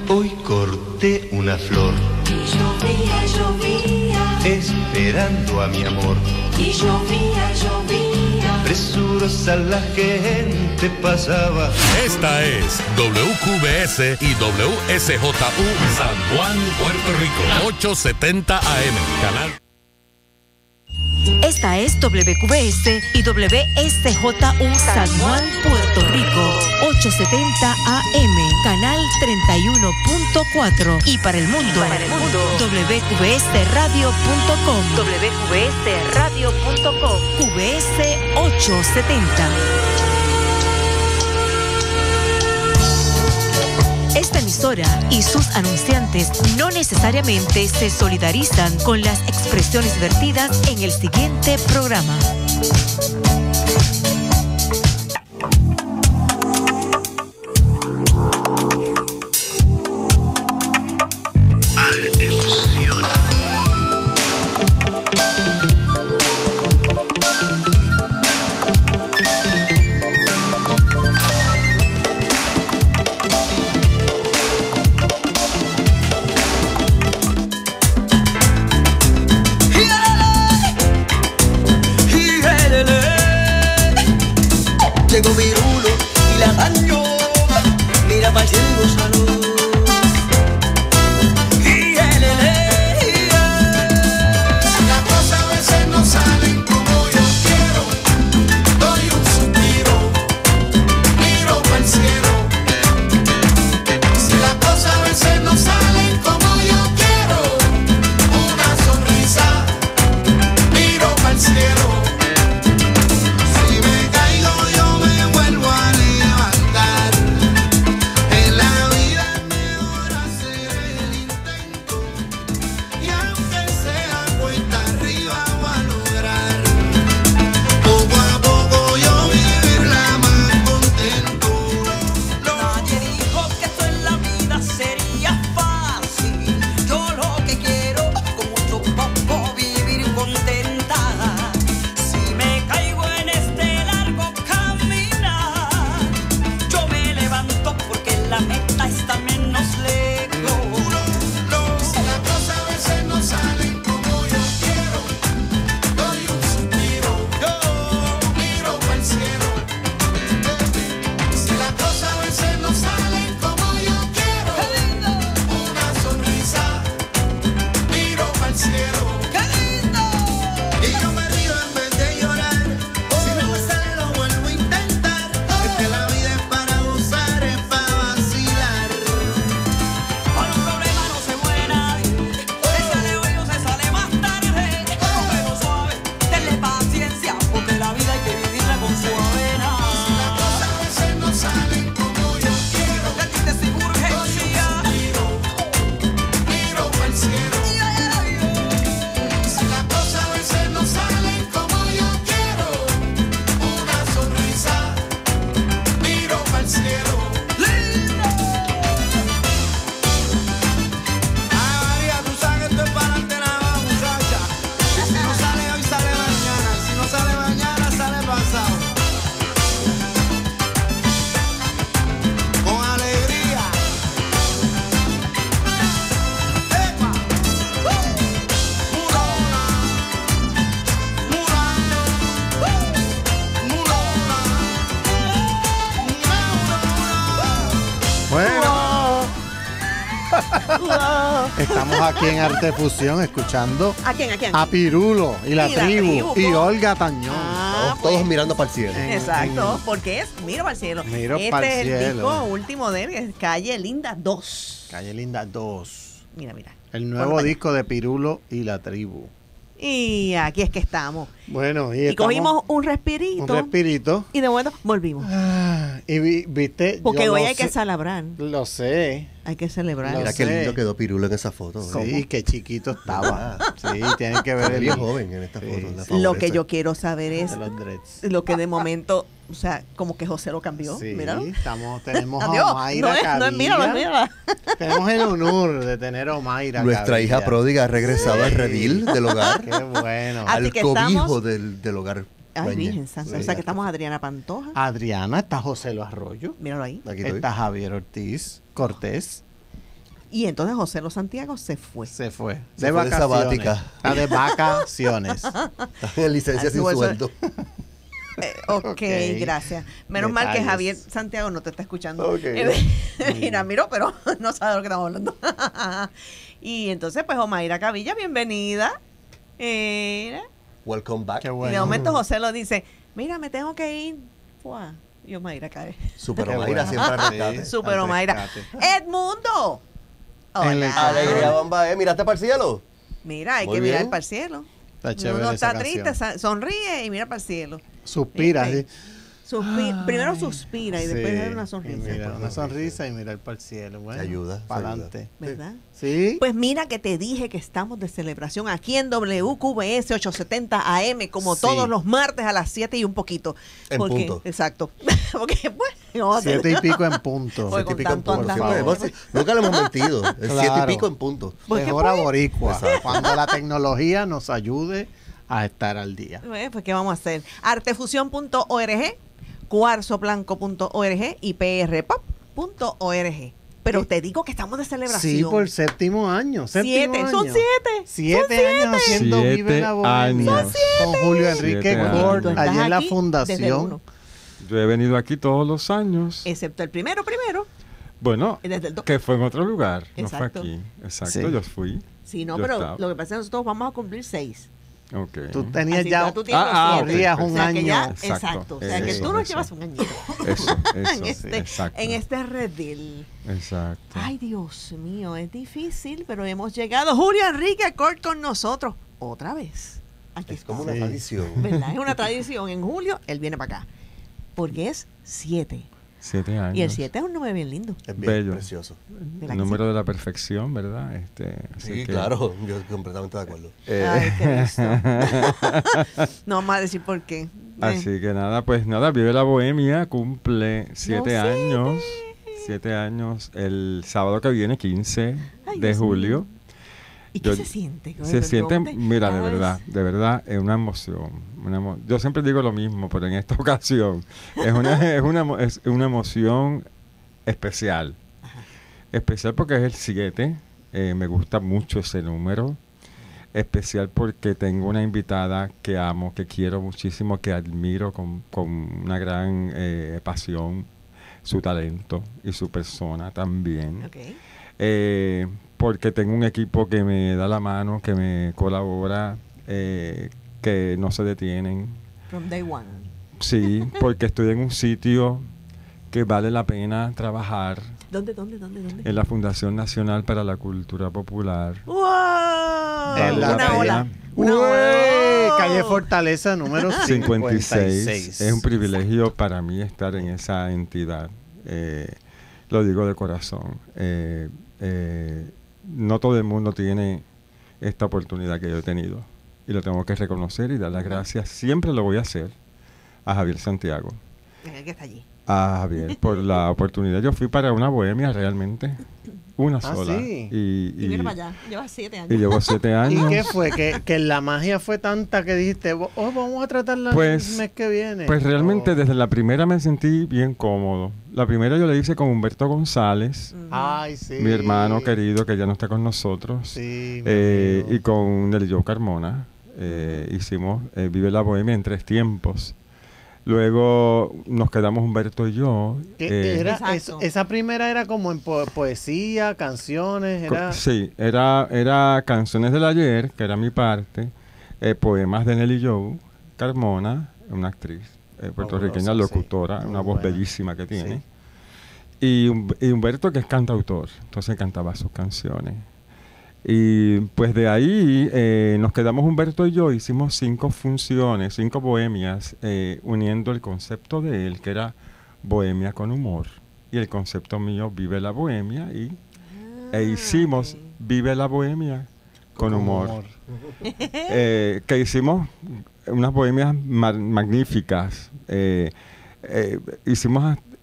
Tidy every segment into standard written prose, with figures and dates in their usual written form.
Hoy corté una flor. Y llovía, llovía. Esperando a mi amor. Y llovía, llovía. Presurosa la gente pasaba. Esta es WQBS y WSJU San Juan, Puerto Rico. 870 AM. Canal. Esta es WQBS y WSJU San Juan, Puerto Rico, 870 AM, canal 31.4 y para el mundo, WQBSradio.com, WQBSradio.com, QBS 870. Esta emisora y sus anunciantes no necesariamente se solidarizan con las expresiones vertidas en el siguiente programa. Llegó Pirulo y la dañó. Mira pa'l cielo, salud. Y las cosas a veces no salen como yo quiero. Doy un suspiro, miro pa'l cielo. Si las cosas a veces no salen como yo quiero, una sonrisa, miro pa'l cielo. Estamos aquí en Arte Fusión escuchando ¿A quién? a Pirulo y la tribu y Olga Tañón. Todos mirando para el cielo. Exacto, porque es Miro para el cielo. Miro este pa'l es el cielo. disco último de él, es Calle Linda 2. Calle Linda 2. Mira. El nuevo disco de Pirulo y la tribu. Y aquí es que estamos. Bueno, y cogimos un respirito. Un respirito. Y de momento volvimos. Y viste. Porque yo hoy lo hay que sé, celebrar. Lo sé. Hay que celebrar. Mira qué lindo quedó Pirulo en esa foto. Sí, qué chiquito estaba. Sí, tienen que ver Se ve el bien joven en esta foto. la Lo que favorece. yo quiero saber es de los dreads. lo que de momento, o sea, como que José lo cambió. Sí, Míralo. tenemos Adiós. a Mayra No es, Cadilla. mírala. Tenemos el honor de tener a Mayra Nuestra Cadilla. hija pródiga ha regresado al Sí. redil del hogar. Qué bueno. Así Al que cobijo estamos- del hogar. Ay, dueña. Virgen Santa. Sí. O sea, que estamos Adriana Pantoja. Adriana, está José Lo Arroyo. Míralo ahí. Aquí estoy. Está Javier Ortiz Cortés. Y entonces José Lo Santiago se fue. Se fue. Se fue de sabática. Está de vacaciones. Están en licencia sin Eso- sueldo. Ok, Ok. gracias. Menos mal que Detalles. Javier Santiago no te está escuchando. Ok. Mira, miró, pero no sabe de lo que estamos hablando. Y entonces, pues, Omaira Cavilla, bienvenida. Mira. Welcome back. Qué Y de bueno. momento José lo dice, mira, me tengo que ir. Fuá. Y Omaira cae. Super Qué Omaira bueno. siempre al Sí. rescate. Super Al Omaira. rescate. ¡Edmundo! En el Hola. Alegría, Bamba, ¿miraste para el cielo? Mira, hay Muy que mirar bien. para el cielo. Está chévere Uno esa está triste, canción. sonríe y mira para el cielo. Suspira, Este, sí. Primero suspira y después Sí, da una y sonrisa. mira, una sonrisa y mirar para el cielo. Bueno, Ayuda, para ayuda. adelante. ¿Verdad? Sí. Pues mira que te dije que estamos de celebración aquí en WQBS 870 AM, como Sí. todos los martes a las 7 y un poquito. En punto. Exacto. Porque, pues, no, 7 y pico en punto. Oye, Siete y con pico en tanto punto. andar. Siempre, nunca le hemos mentido. El Claro. 7 y pico en punto. Porque, Es hora pues, boricua. Exacto. Cuando la tecnología nos ayude a estar al día. pues, ¿qué vamos a hacer? Artefusión.org, cuarzoblanco.org y prpop.org. Pero te digo que estamos de celebración. Sí, por séptimo año. Siete, Séptimo son año. 7. 7 años haciendo Vive 7 la Bohemia. años. Con Julio Enrique 7 años. Gord, Tú estás allí en la aquí desde el fundación. uno. Yo he venido aquí todos los años. Excepto el primero. Bueno, Desde el 2. que fue en otro lugar, no Exacto. fue aquí. Exacto, Sí. yo fui. Sí, no, Yo pero estaba. lo que pasa es que nosotros vamos a cumplir 6. Ok. Tú tenías Así ya que tú tienes los ok, 7. corrías perfecto. un O sea, que año. ya, Exacto. exacto. O sea, que Eso, tú nos eso. llevas un añito Eso, en, eso, exacto. en este redil. Exacto. Ay, Dios mío, es difícil, pero hemos llegado. Julio Enrique Cort con nosotros otra vez. Aquí Es como está. una tradición. ¿Verdad? Es una tradición. En julio, él viene para acá. Porque es 7. 7 años. Y el 7 es un número bien lindo. Es bien Bello. precioso. ¿Verdad El que número de la perfección, ¿verdad? Así Sí, que- claro. Yo completamente de acuerdo. Ay, Cristo. No vamos a decir por qué. Así que nada, pues nada, Vive la Bohemia cumple 7 años. 7 años el sábado que viene, 15 Ay, de Dios julio. mío. ¿Y qué se siente? Se siente, ¿Dónde? mira, Cada de verdad, es una emoción. Yo siempre digo lo mismo, pero en esta ocasión es una emoción especial. Especial porque es el 7, me gusta mucho ese número. Especial porque tengo una invitada que amo, que quiero muchísimo, que admiro con una gran pasión, su talento y su persona también. Ok. Porque tengo un equipo que me da la mano, que me colabora, que no se detienen. From day one. Sí, porque estoy en un sitio que vale la pena trabajar, ¿Dónde? en la Fundación Nacional para la Cultura Popular. ¡Wow! En la Una calle- ola. Una Ué, ola. Calle Fortaleza número 56. Es un privilegio para mí estar en esa entidad. Lo digo de corazón. No todo el mundo tiene esta oportunidad que yo he tenido. Y lo tengo que reconocer y dar las gracias. Siempre lo voy a hacer a Javier Santiago. El que está allí. A Javier por la oportunidad. Yo fui para una bohemia realmente. Una sola. sí. Y mira para allá. Lleva 7 años. Y llevo 7 ¿Y años. qué fue? Que la magia fue tanta que dijiste, vamos a tratarla Pues- el mes que viene. Pues realmente Oh. desde la primera me sentí bien cómodo. La primera yo la hice con Humberto González, Ay, sí. mi hermano querido que ya no está con nosotros, Sí, mi amigo. y con Nelly Jo Carmona. Hicimos Vive la Bohemia en 3 tiempos. Luego nos quedamos Humberto y yo. ¿Qué era? Exacto. Esa primera era como en poesía, canciones, era... Sí, era Canciones del Ayer, que era mi parte, poemas de Nelly Jo Carmona, una actriz puertorriqueña, Fabulosa, sí. locutora, Muy una voz buena. bellísima que tiene. Sí. Y Humberto, que es cantautor, entonces cantaba sus canciones. Y pues de ahí nos quedamos Humberto y yo, hicimos 5 funciones, 5 bohemias, uniendo el concepto de él, que era bohemia con humor, y el concepto mío, Vive la Bohemia, e hicimos Vive la Bohemia con humor. Que hicimos unas bohemias magníficas. Hicimos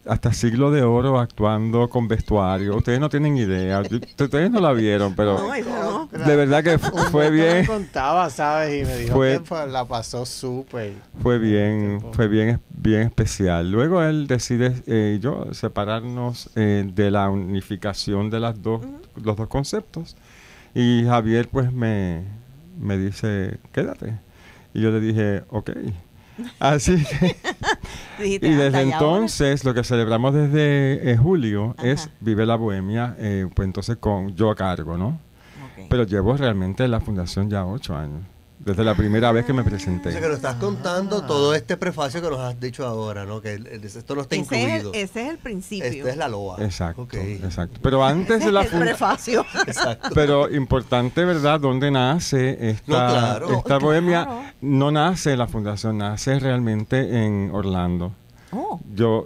hasta Siglo de Oro actuando con vestuario. Ustedes no tienen idea. Ustedes no la vieron, pero No, eso no. de verdad que fue Me bien. contaba, ¿sabes? Y me dijo Fue- que la pasó súper. Fue bien especial. Luego él decide y yo separarnos de la unificación de los dos conceptos. Y Javier pues me dice, quédate. Y yo le dije, ok. Así que, Dijiste, y "Anda, desde ¿y ahora?". entonces lo que celebramos desde julio Ajá. es Vive la Bohemia, pues entonces con yo a cargo, ¿no? Ok. Pero llevo realmente en la fundación ya 8 años. Desde la primera vez que me presenté. O sea, que nos estás contando todo este prefacio que nos has dicho ahora, ¿no? Que esto no está incluido. Ese es el principio. Esta es la loa. Exacto, Ok. exacto. Pero antes Ese de la es el prefacio. Exacto. Pero importante, ¿verdad? ¿Dónde nace No, claro. esta Claro. bohemia? No nace en la fundación, nace realmente en Orlando. Oh, Yo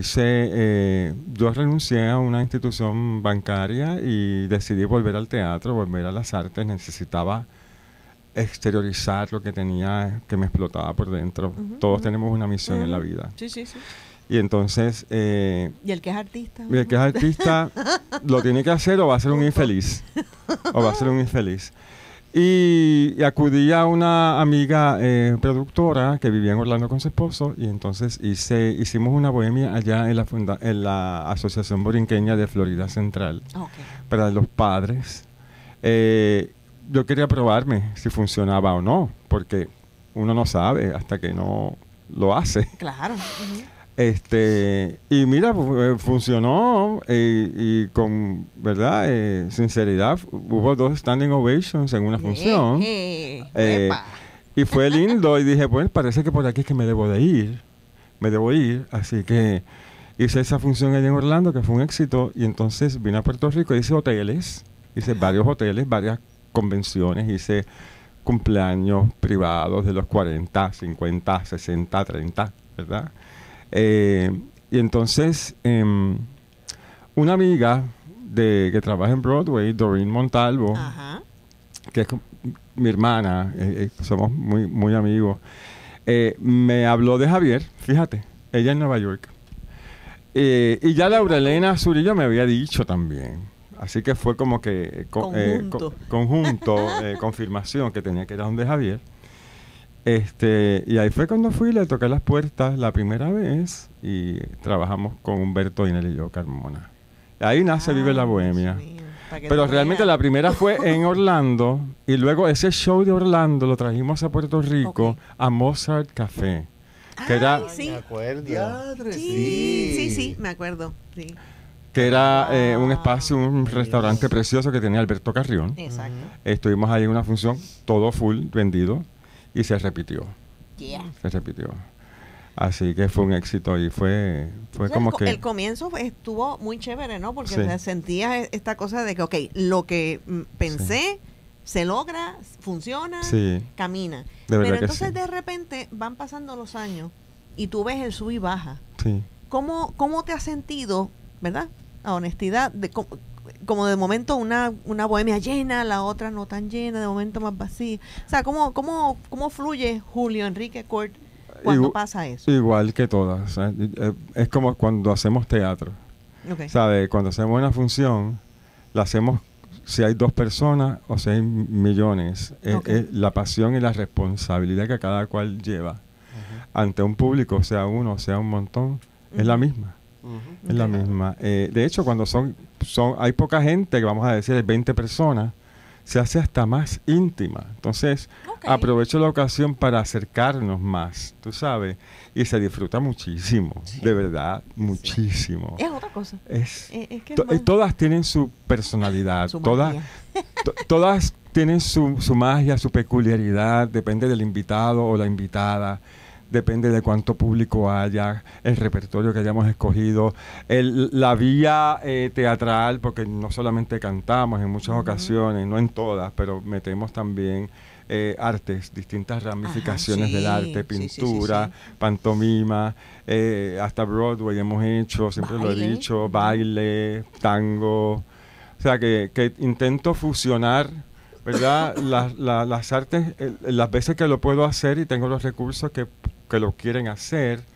renuncié a una institución bancaria y decidí volver al teatro, volver a las artes. Necesitaba exteriorizar lo que tenía, que me explotaba por dentro. Todos tenemos una misión en la vida. sí, sí, sí. Y entonces, ¿Y el que es artista? el que es artista lo tiene que hacer o va a ser un infeliz. O va a ser un infeliz. Y acudí a una amiga productora que vivía en Orlando con su esposo y entonces hicimos una bohemia allá en la Asociación Borinqueña de Florida Central Ok. para los padres. Yo quería probarme si funcionaba o no, porque uno no sabe hasta que no lo hace. Claro. Ujú. Y mira, funcionó y con, ¿verdad? Sinceridad, hubo 2 standing ovations en una función. Epa. Y fue lindo y dije, pues parece que por aquí es que me debo ir, así que hice esa función allá en Orlando que fue un éxito y entonces vine a Puerto Rico, hice varios hoteles, varias convenciones, hice cumpleaños privados de los 40, 50, 60, 30, ¿verdad? Y entonces una amiga que trabaja en Broadway, Doreen Montalvo, Ajá. que es mi hermana, somos muy, muy amigos, me habló de Javier, fíjate, ella en Nueva York. Y ya Laurelena Zurillo me había dicho también. Así que fue como que confirmación que tenía que ir a donde Javier. Y ahí fue cuando fui, le toqué las puertas la primera vez y trabajamos con Humberto Inel y yo, Carmona. Ahí nace Vive la Bohemia. Dios mío, para que Pero tú realmente veas. la primera fue en Orlando y luego ese show de Orlando lo trajimos a Puerto Rico, Ok. a Mozart Café, que era, Ay, sí. Me acuerdo. Diadre, Sí, me acuerdo. Sí, un espacio, un restaurante precioso que tenía Alberto Carrión. exacto. Estuvimos ahí en una función, todo full, vendido, y se repitió. Yeah. Se repitió. Así que fue un éxito y fue O sea, como que... el comienzo estuvo muy chévere, ¿no? Porque Sí. se sentía esta cosa de que, ok, lo que pensé se logra, funciona, Sí, camina. de verdad Pero que entonces sí. de repente van pasando los años y tú ves el sub y baja. Sí. ¿Cómo te has sentido, verdad? A honestidad, como de momento una bohemia llena, la otra no tan llena, de momento más vacía. O sea, ¿cómo fluye Julio Enrique Court cuando pasa eso? Igual que todas. ¿sabes? Es como cuando hacemos teatro. Ok. ¿Sabes? Cuando hacemos una función, la hacemos si hay 2 personas o si hay millones. Ok. La pasión y la responsabilidad que cada cual lleva ante un público, sea uno o sea un montón, es la misma. Es la misma. De hecho, cuando hay poca gente, que vamos a decir, hay 20 personas, se hace hasta más íntima. Entonces, Ok. aprovecho la ocasión para acercarnos más, tú sabes, y se disfruta muchísimo, de verdad, muchísimo. Es otra cosa. Es, Es que es más- todas tienen su personalidad, Su todas, magia. todas tienen su magia, su peculiaridad, depende del invitado o la invitada. Depende de cuánto público haya, el repertorio que hayamos escogido, la vía teatral, porque no solamente cantamos en muchas ocasiones, no en todas, pero metemos también artes, distintas ramificaciones del sí, arte, sí, sí, sí, pintura, pantomima, hasta Broadway hemos hecho, siempre lo he Baile. dicho, baile, tango. O sea, que intento fusionar, ¿verdad? Las artes, las veces que lo puedo hacer y tengo los recursos que lo quieren hacer,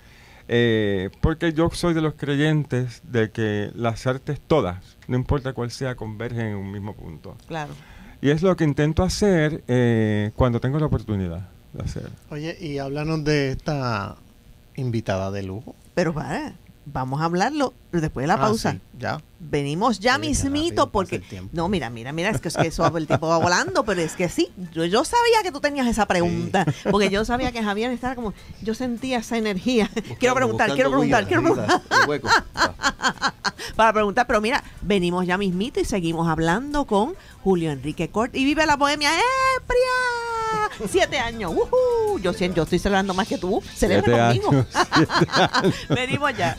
Porque yo soy de los creyentes de que las artes todas, no importa cuál sea, convergen en un mismo punto. Claro. Y es lo que intento hacer cuando tengo la oportunidad de hacer. Oye, y háblanos de esta invitada de lujo. Pero vamos a hablarlo después de la pausa. Sí, ya. Venimos ya Sí, mismito rápido porque... pasa el tiempo. No, mira, es que eso el tiempo va volando, pero es que sí, yo sabía que tú tenías esa pregunta, porque yo sabía que Javier estaba como, yo sentía esa energía. Quiero preguntar. Para preguntar, pero mira, venimos ya mismito y seguimos hablando con Julio Enrique Cort y Vive la Bohemia ¡Epria! 7 años, ¡uhú! Yo estoy celebrando más que tú, celebra conmigo. 7 años. Venimos ya.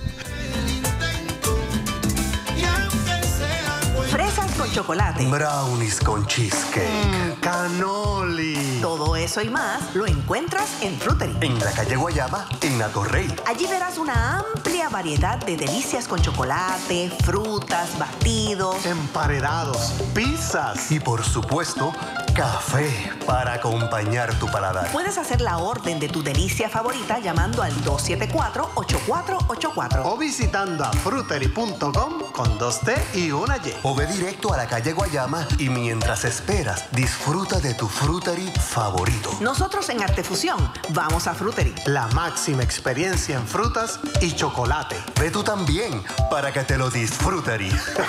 Fresas con chocolate. Brownies con cheesecake. Canoli. Todo eso y más lo encuentras en Frutery. En la calle Guayama, en Atorrey. Allí verás una amplia variedad de delicias con chocolate, frutas, batidos. Emparedados. Pizzas. Y por supuesto, café para acompañar tu paladar. Puedes hacer la orden de tu delicia favorita llamando al 274-8484. O visitando a frutery.com con 2T y una Y. O ve directo a la calle Guayama y mientras esperas, disfruta de tu frutery favorito. Nosotros en Artefusión vamos a Frutery. La máxima experiencia en frutas y chocolate. Ve tú también para que te lo disfrutery.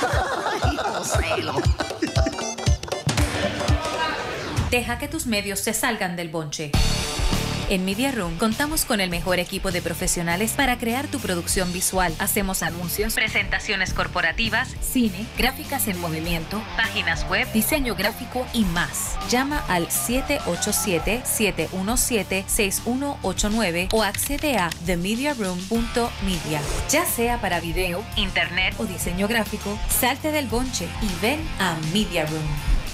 Deja que tus medios se salgan del bonche. En Media Room contamos con el mejor equipo de profesionales para crear tu producción visual. Hacemos anuncios, presentaciones corporativas, cine, gráficas en movimiento, páginas web, diseño gráfico y más. Llama al 787-717-6189 o accede a themediaroom.media. Ya sea para video, internet o diseño gráfico, salte del bonche y ven a Media Room.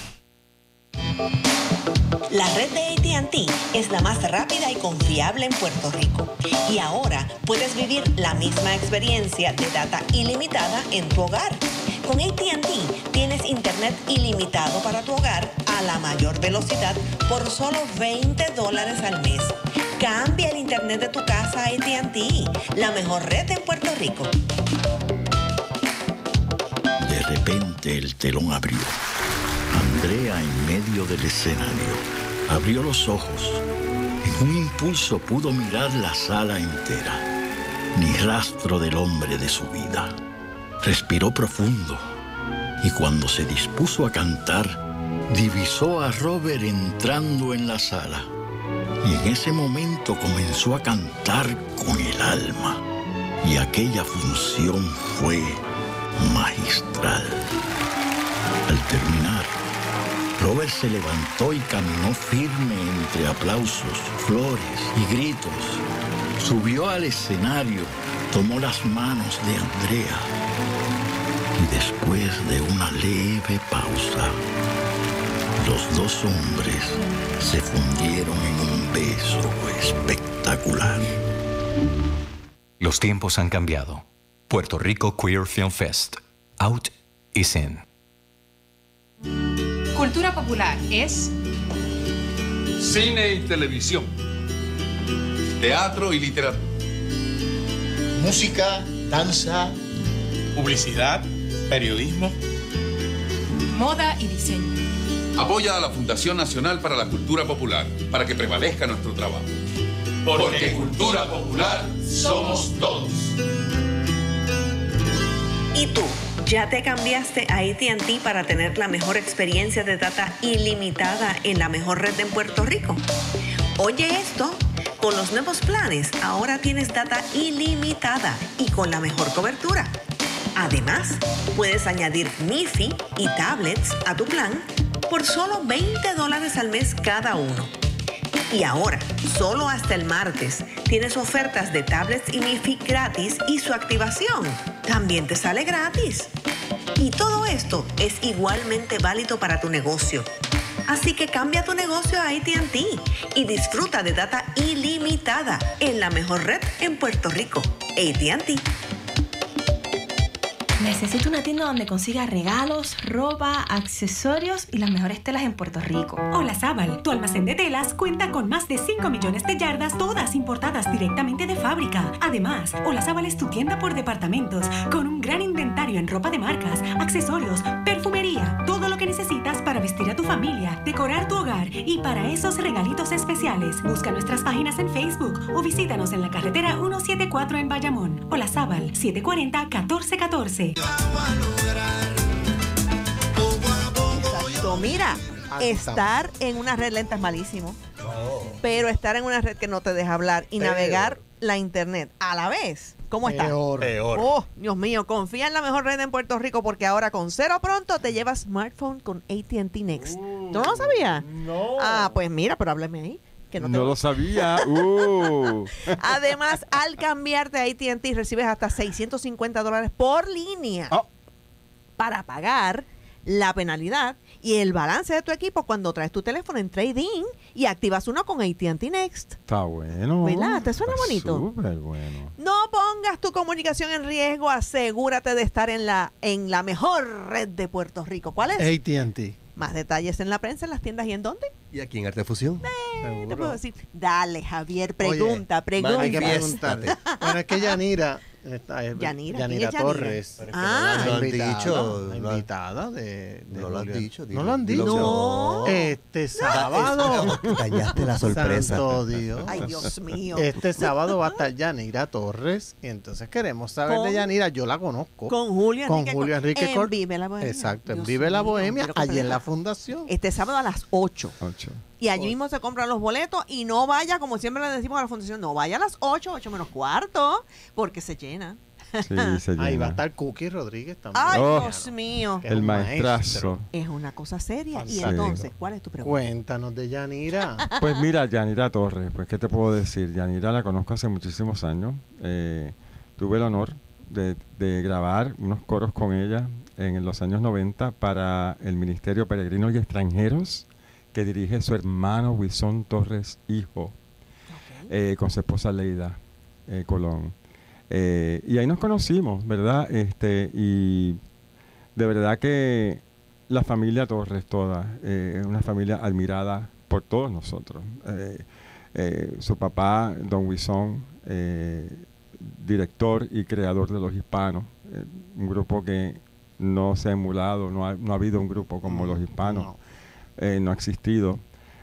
La red de AT&T es la más rápida y confiable en Puerto Rico. Y ahora puedes vivir la misma experiencia de data ilimitada en tu hogar. Con AT&T tienes internet ilimitado para tu hogar a la mayor velocidad por solo $20 al mes. Cambia el internet de tu casa a AT&T, la mejor red en Puerto Rico. De repente el telón abrió. Andrea en medio del escenario abrió los ojos. En un impulso pudo mirar la sala entera. Ni rastro del hombre de su vida. Respiró profundo y cuando se dispuso a cantar, divisó a Robert entrando en la sala. Y en ese momento comenzó a cantar con el alma. Y aquella función fue magistral. Al terminar, Robert se levantó y caminó firme entre aplausos, flores y gritos. Subió al escenario, tomó las manos de Andrea y después de una leve pausa, los dos hombres se fundieron en un beso espectacular. Los tiempos han cambiado. Puerto Rico Queer Film Fest. Out is in. Cultura popular es cine y televisión, teatro y literatura, música, danza, publicidad, periodismo, moda y diseño. Apoya a la Fundación Nacional para la Cultura Popular para que prevalezca nuestro trabajo. Porque cultura popular somos todos. ¿Y tú? ¿Ya te cambiaste a AT&T para tener la mejor experiencia de data ilimitada en la mejor red en Puerto Rico? Oye esto, con los nuevos planes ahora tienes data ilimitada y con la mejor cobertura. Además, puedes añadir MiFi y tablets a tu plan por solo $20 al mes cada uno. Y ahora, solo hasta el martes, tienes ofertas de tablets y MiFi gratis y su activación también te sale gratis. Y todo esto es igualmente válido para tu negocio. Así que cambia tu negocio a AT&T y disfruta de data ilimitada en la mejor red en Puerto Rico. AT&T. Necesito una tienda donde consiga regalos, ropa, accesorios y las mejores telas en Puerto Rico. Olazábal, tu almacén de telas, cuenta con más de 5 millones de yardas, todas importadas directamente de fábrica. Además, Olazábal es tu tienda por departamentos, con un gran inventario en ropa de marcas, accesorios, perfumería, todo lo que necesitas para vestir a tu familia, decorar tu hogar y para esos regalitos especiales. Busca nuestras páginas en Facebook o visítanos en la carretera 174 en Bayamón. Olazábal, 740-1414. Exacto. Mira, estar en una red lenta es malísimo. Pero estar en una red que no te deja hablar y navegar la internet a la vez. ¿Cómo está? Peor. Oh, Dios mío, confía en la mejor red en Puerto Rico porque ahora con cero pronto te llevas smartphone con AT&T Next. ¿Tú no lo sabías? No. Ah, pues mira, pero háblame ahí. Que no No lo sabía. Además, al cambiarte a AT&T recibes hasta $650 por línea para pagar la penalidad y el balance de tu equipo cuando traes tu teléfono en trading y activas uno con AT&T Next. Está bueno. ¿Verdad? ¿Te suena bonito? Súper bueno. No pongas tu comunicación en riesgo. Asegúrate de estar en la mejor red de Puerto Rico. ¿Cuál es? AT&T. Más detalles en la prensa, en las tiendas y en dónde. ¿Y aquí en Artefusión? Te puedo decir. Dale, Javier, pregunta. Hay que preguntarte. Bueno, es que Yanira Yanira Torres. Lo han dicho. Invitada de No lo han dicho. ¿No lo han dicho? No. Este sábado. Callaste la sorpresa. Santo Dios. Ay, Dios mío. Este sábado va a estar Yanira Torres. Y entonces queremos saber de Yanira. Yo la conozco. Con Julio Enrique Cor- Vive la Bohemia. Exacto, en Dios Vive la mío, Bohemia, pero allí en compleja. la fundación. Este sábado a las 8. Y allí mismo se compran los boletos y no vaya, como siempre le decimos a la fundación, no vaya a las 8 menos cuarto, porque se llena. Sí, se Ahí llena. va a estar Cookie Rodríguez también. Ay, Oh. Dios mío. Que es El un maestrazo. Es una cosa seria. Y Sí. entonces, ¿cuál es tu pregunta? Cuéntanos de Yanira. Pues mira, Yanira Torres, pues ¿qué te puedo decir? Yanira la conozco hace muchísimos años. Tuve el honor de grabar unos coros con ella en los años 90 para el Ministerio Peregrinos y Extranjeros que dirige su hermano Wilson Torres, hijo, con su esposa Leida Colón. Y ahí nos conocimos, ¿verdad? Y de verdad que la familia Torres toda, es una familia admirada por todos nosotros. Su papá, don Wilson, director y creador de Los Hispanos, un grupo que no se ha emulado, no ha habido un grupo como Los Hispanos, no ha existido.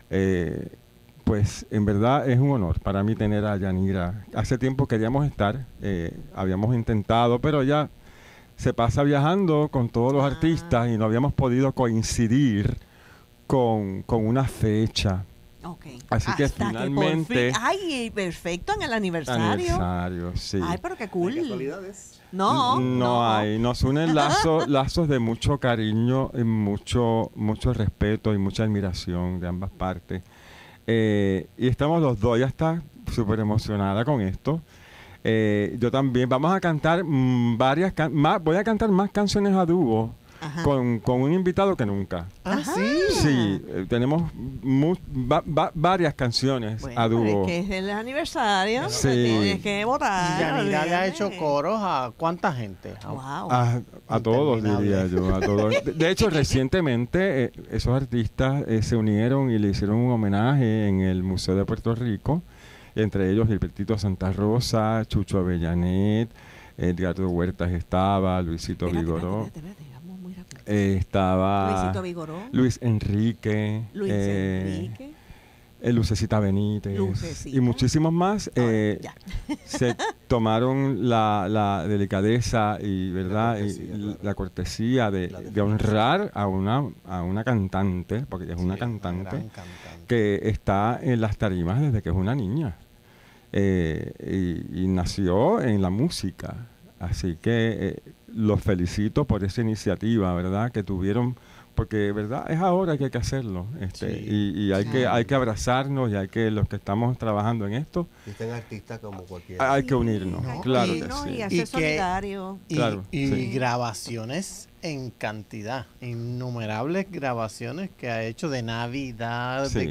Pues en verdad es un honor para mí tener a Yanira. Hace tiempo queríamos estar, habíamos intentado, pero ya se pasa viajando con todos los artistas y no habíamos podido coincidir con una fecha. Así que Hasta finalmente... por fin. Ay, perfecto, en el aniversario. Sí. Ay, pero qué cool. ¿Casualidades? No. Hay. Nos unen lazos de mucho cariño, y mucho respeto y mucha admiración de ambas partes. Y estamos los dos, ella está súper emocionada con esto. Yo también. Vamos a cantar voy a cantar más canciones a dúo con un invitado que nunca. Ah, sí. Sí, tenemos varias canciones a dúo. Es que es el aniversario. Sí. Tienes que votar. Yanira le ha hecho coros a ¿cuánta gente? A todos, diría yo. A todos. De hecho, recientemente esos artistas se unieron y le hicieron un homenaje en el Museo de Puerto Rico. Entre ellos Gilbertito Santa Rosa, Chucho Avellanet, Edgardo Huertas estaba, Luisito Vigoró. Estaba Luisito Vigoró. Luis Enrique. Lucecita Benítez y muchísimos más se tomaron la delicadeza y verdad y la cortesía de honrar a una cantante, porque es una cantante que está en las tarimas desde que es una niña y nació en la música, así que los felicito por esa iniciativa, verdad, que tuvieron, porque verdad es ahora que hay que hacerlo, y hay que abrazarnos, y hay que, los que estamos trabajando en esto, Existen artistas como cualquiera. hay que unirnos, claro que sí. Y hacer solidario. Y grabaciones en cantidad, innumerables grabaciones que ha hecho de Navidad, Sí.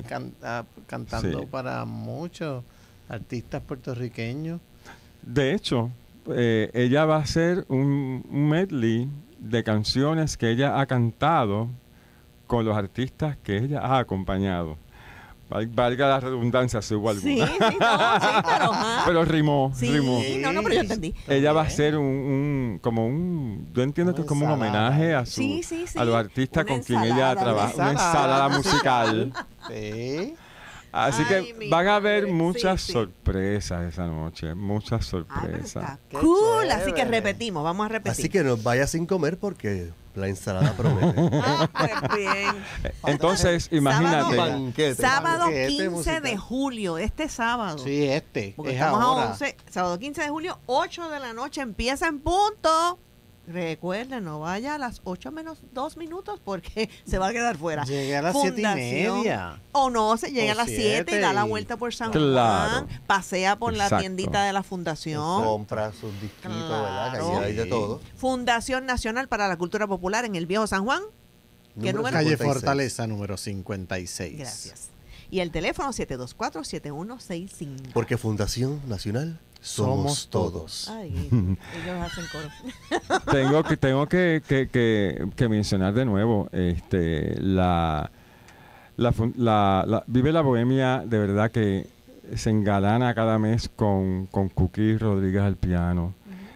cantando Sí. para muchos artistas puertorriqueños. De hecho, ella va a hacer un medley de canciones que ella ha cantado con los artistas que ella ha acompañado. Valga la redundancia, si hubo alguna. Sí, sí, no, sí, pero, ajá. Pero rimó, Sí, rimó. no, pero yo entendí. Ella va a hacer yo entiendo que es como un homenaje a Sí, sí, sí. a los artistas Una con quien ella ensalada, trabaja, una ensalada musical. Sí. Así Ay, que mi van a haber madre, muchas sí, sí. sorpresas esa noche, muchas sorpresas. Cool, así que repetimos, vamos a repetir. Así que no vaya sin comer porque la ensalada promete. Pues bien. Entonces, imagínate. Sábado Banquete 15 musical. de julio, este sábado. Sí, Porque es estamos ahora. a 11, sábado 15 de julio, 8 de la noche, empieza en punto. Recuerden, no vaya a las 8 menos 2 minutos porque se va a quedar fuera. Llegué a las 7:30. O no, se llega O a las 7 y da la 7 y- vuelta por San Claro. Juan, pasea por la Exacto. tiendita de la fundación. Compra sus disquitos, ¿verdad? Que allí hay de todo. Fundación Nacional para la Cultura Popular en el Viejo San Juan. ¿Qué número? Calle Fortaleza, número 56. Gracias. Y el teléfono 724-7165. Porque Fundación Nacional somos todos. Ay, ellos hacen coro. Tengo que mencionar de nuevo Vive la Bohemia, de verdad que se engalana cada mes con Cookie Rodríguez al piano.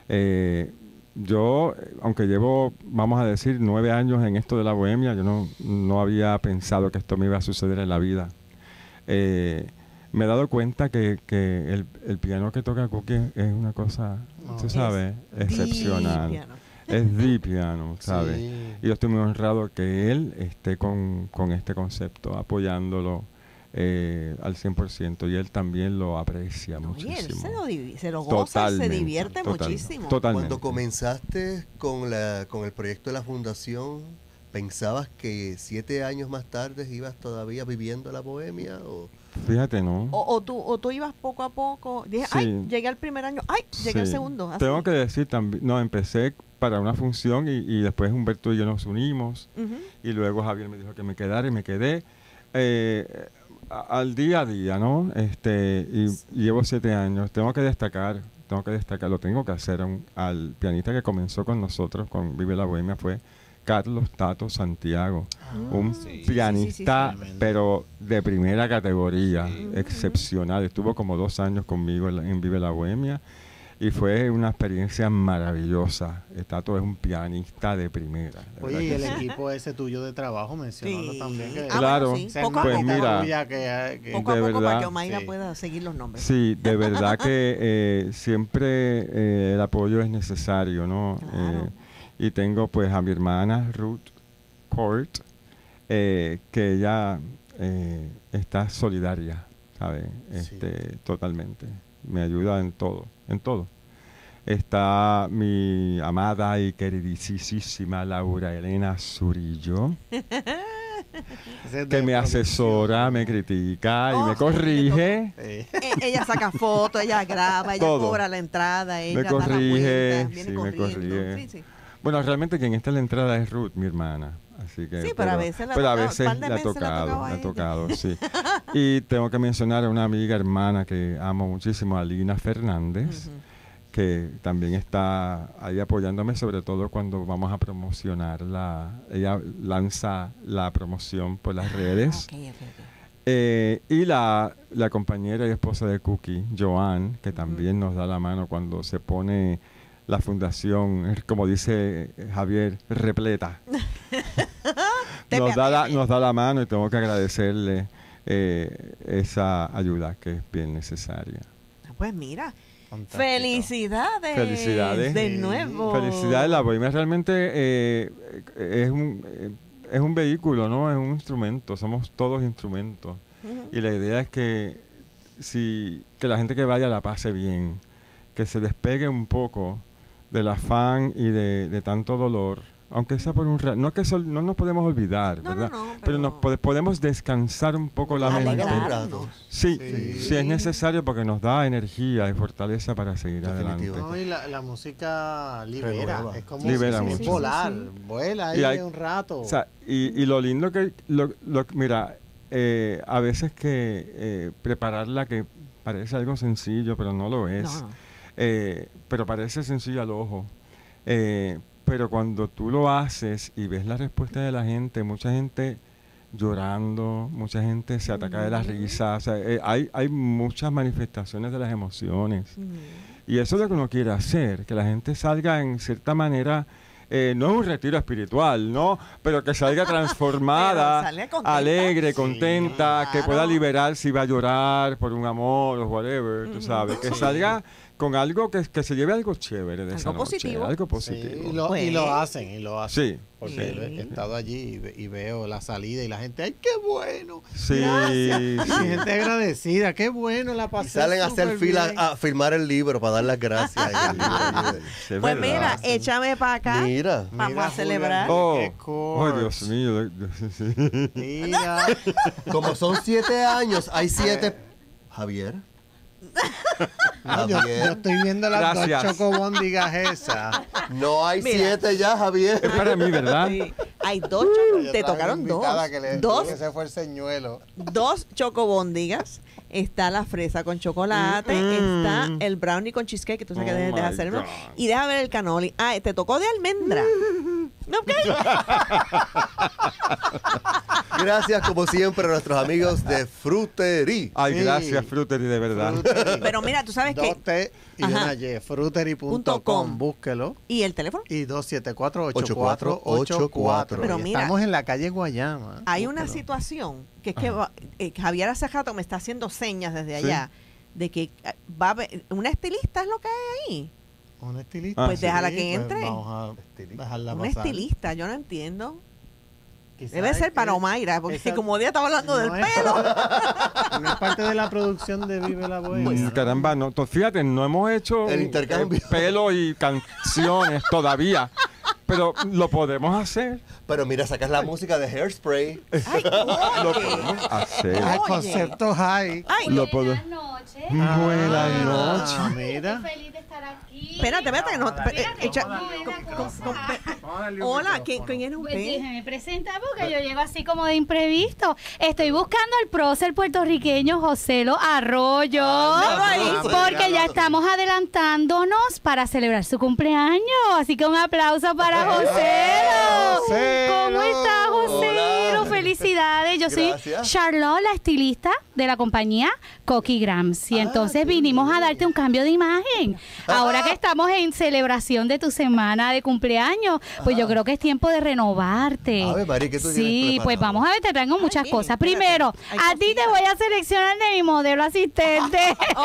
Yo, aunque llevo, vamos a decir, 9 años en esto de la Bohemia, yo no había pensado que esto me iba a suceder en la vida. Me he dado cuenta que el piano que toca Cookie es una cosa, tú sabes, excepcional. piano. Es the piano, ¿sabes? Sí. Y yo estoy muy honrado que él esté con este concepto, apoyándolo al 100%, y él también lo aprecia Oye, él muchísimo. se lo goza y se Totalmente, divierte muchísimo. Totalmente. Cuando comenzaste con el proyecto de la fundación, ¿pensabas que 7 años más tarde ibas todavía viviendo la bohemia? ¿O? Fíjate, ¿no? O tú ibas poco a poco. Dije, Sí. ay, llegué al primer año, ay, llegué al Sí. segundo. así. Tengo que decir también, no, empecé para una función y después Humberto y yo nos unimos, Ujú. y luego Javier me dijo que me quedara y me quedé al día a día, ¿no? Y llevo 7 años. Tengo que destacar, lo tengo que hacer al pianista que comenzó con nosotros, con Vive la Bohemia, fue Carlos Tato Santiago, un pianista, pero de primera categoría, excepcional. Estuvo como 2 años conmigo en Vive la Bohemia y fue una experiencia maravillosa. Tato es un pianista de primera. de Oye, verdad y que el sí. equipo ese tuyo de trabajo, mencionando Sí. también que... Claro, bueno, sí. esa Poco a pues poco. mira, tuya que Poco a de poco para verdad. que Omaira Sí. pueda seguir los nombres. Sí, de verdad que siempre el apoyo es necesario, ¿no? Claro. Y tengo pues a mi hermana Ruth Court, que ella está solidaria, ¿sabes? Totalmente. Me ayuda en todo, en todo. Está mi amada y queridísima Laura Elena Zurillo, que me asesora, me critica y me corrige. Ella saca fotos, ella graba, ella Todo. cobra la entrada, ella Me da la corrige, vuelta, viene sí, me corriendo. corrige. Sí, sí. Bueno, realmente quien está en la entrada es Ruth, mi hermana. Así que, Sí, pero a veces le ha pero a tocado, veces par de le ha veces le ha tocado tocado, a le ha ella. tocado, sí. Y tengo que mencionar a una amiga hermana que amo muchísimo, Alina Fernández, que también está ahí apoyándome, sobre todo cuando vamos a promocionar ella lanza la promoción por las redes. Y la compañera y esposa de Cookie, Joan, que también nos da la mano cuando se pone la fundación, como dice Javier, repleta. Nos da la mano y tengo que agradecerle esa ayuda que es bien necesaria. Pues mira, felicidades. Felicidades. De nuevo. Felicidades. La bohemia realmente es un vehículo, ¿no? Es un instrumento. Somos todos instrumentos. Y la idea es que la gente que vaya la pase bien, que se despegue un poco del afán y de tanto dolor, aunque sea por un rato. No, no nos podemos olvidar, ¿verdad? Pero podemos descansar un poco la mente. Sí, sí, es necesario porque nos da energía y fortaleza para seguir adelante. No, y la música libera, es como Libera es mucho. volar, vuela ahí un rato. O sea, y lo lindo que, mira, a veces que prepararla, que parece algo sencillo, pero no lo es. No. pero parece sencillo al ojo. Pero cuando tú lo haces y ves la respuesta de la gente, mucha gente llorando, mucha gente se ataca de la risa, o sea, hay muchas manifestaciones de las emociones. Y eso es lo que uno quiere hacer, que la gente salga en cierta manera, no es un retiro espiritual, ¿no? Pero que salga transformada, salga contenta. alegre, contenta, que pueda liberar si va a llorar por un amor o whatever, tú sabes, que salga con algo que se lleve algo chévere de esa noche, positivo. algo positivo. Sí, y lo hacen. Sí. Porque he estado allí y veo la salida y la gente, ¡ay, qué bueno! Sí, Gracias. sí. Y gente agradecida, qué bueno, la pasé. Y salen a hacer súper fila bien. a firmar el libro para dar las gracias. Pues mira, échame para acá. Mira. Vamos a celebrar. Oh, Dios mío. Mira. Como son 7 años, hay 7. Javier. No, yo estoy viendo las Gracias. 2 chocobóndigas esas. No hay Mira. 7 ya, Javier. Es para mí, ¿verdad? Sí. Hay 2 Yo te estaba tocaron 2. invitada que le- Dos. que ese fue el señuelo. 2 chocobóndigas. Está la fresa con chocolate, está el brownie con cheesecake, que tú sabes que debes de my hacerlo. God. Y deja ver el cannoli. Ah, te tocó de almendra. Ok. Gracias, como siempre, a nuestros amigos de Frutería. Ay, Sí. gracias, Frutery, de verdad. Pero mira, tú sabes 2 que... T y Ajá. una Y. Frutery.com. Búsquelo. ¿Y el teléfono? Y 274-8484. Pero Y mira, estamos en la calle Guayama. hay una situación que es que Javier hace rato me está haciendo señas desde Sí. allá de que va a haber una estilista, es lo que hay ahí. ¿Un estilista? Pues déjala que entre. Vamos a dejarla Un pasar. estilista, yo no entiendo. Quizás Debe es ser para que Omaira, porque esa- como día estaba hablando del no es- pelo. No es parte de la producción de Vive la Bohemia. Caramba, no, fíjate, no hemos hecho El intercambio. pelo y canciones todavía, pero lo podemos hacer. Pero mira, sacas la música de Hairspray. Lo podemos hacer. Ay, concepto high. Lo podemos. Buenas noches. Ah, mira. Feliz de estar aquí. Espérate, que no. Hola, ¿quién es Pues usted? déjame presentar porque yo llego así como de imprevisto. Estoy buscando al prócer puertorriqueño Joselo Arroyo. Porque ya estamos adelantándonos para celebrar su cumpleaños. Así que un aplauso para Joselo. ¿Cómo está, Joselo? Felicidades. Yo soy Gracias. Charlotte, la estilista de la compañía Coqui Grams. Y entonces vinimos a darte un cambio de imagen. Ahora que estamos en celebración de tu semana de cumpleaños, pues yo creo que es tiempo de renovarte. Ave María, ¿qué tú tienes Sí, preparado? pues vamos a ver, te traigo muchas cosas. Primero, a ti te voy a seleccionar de mi modelo asistente.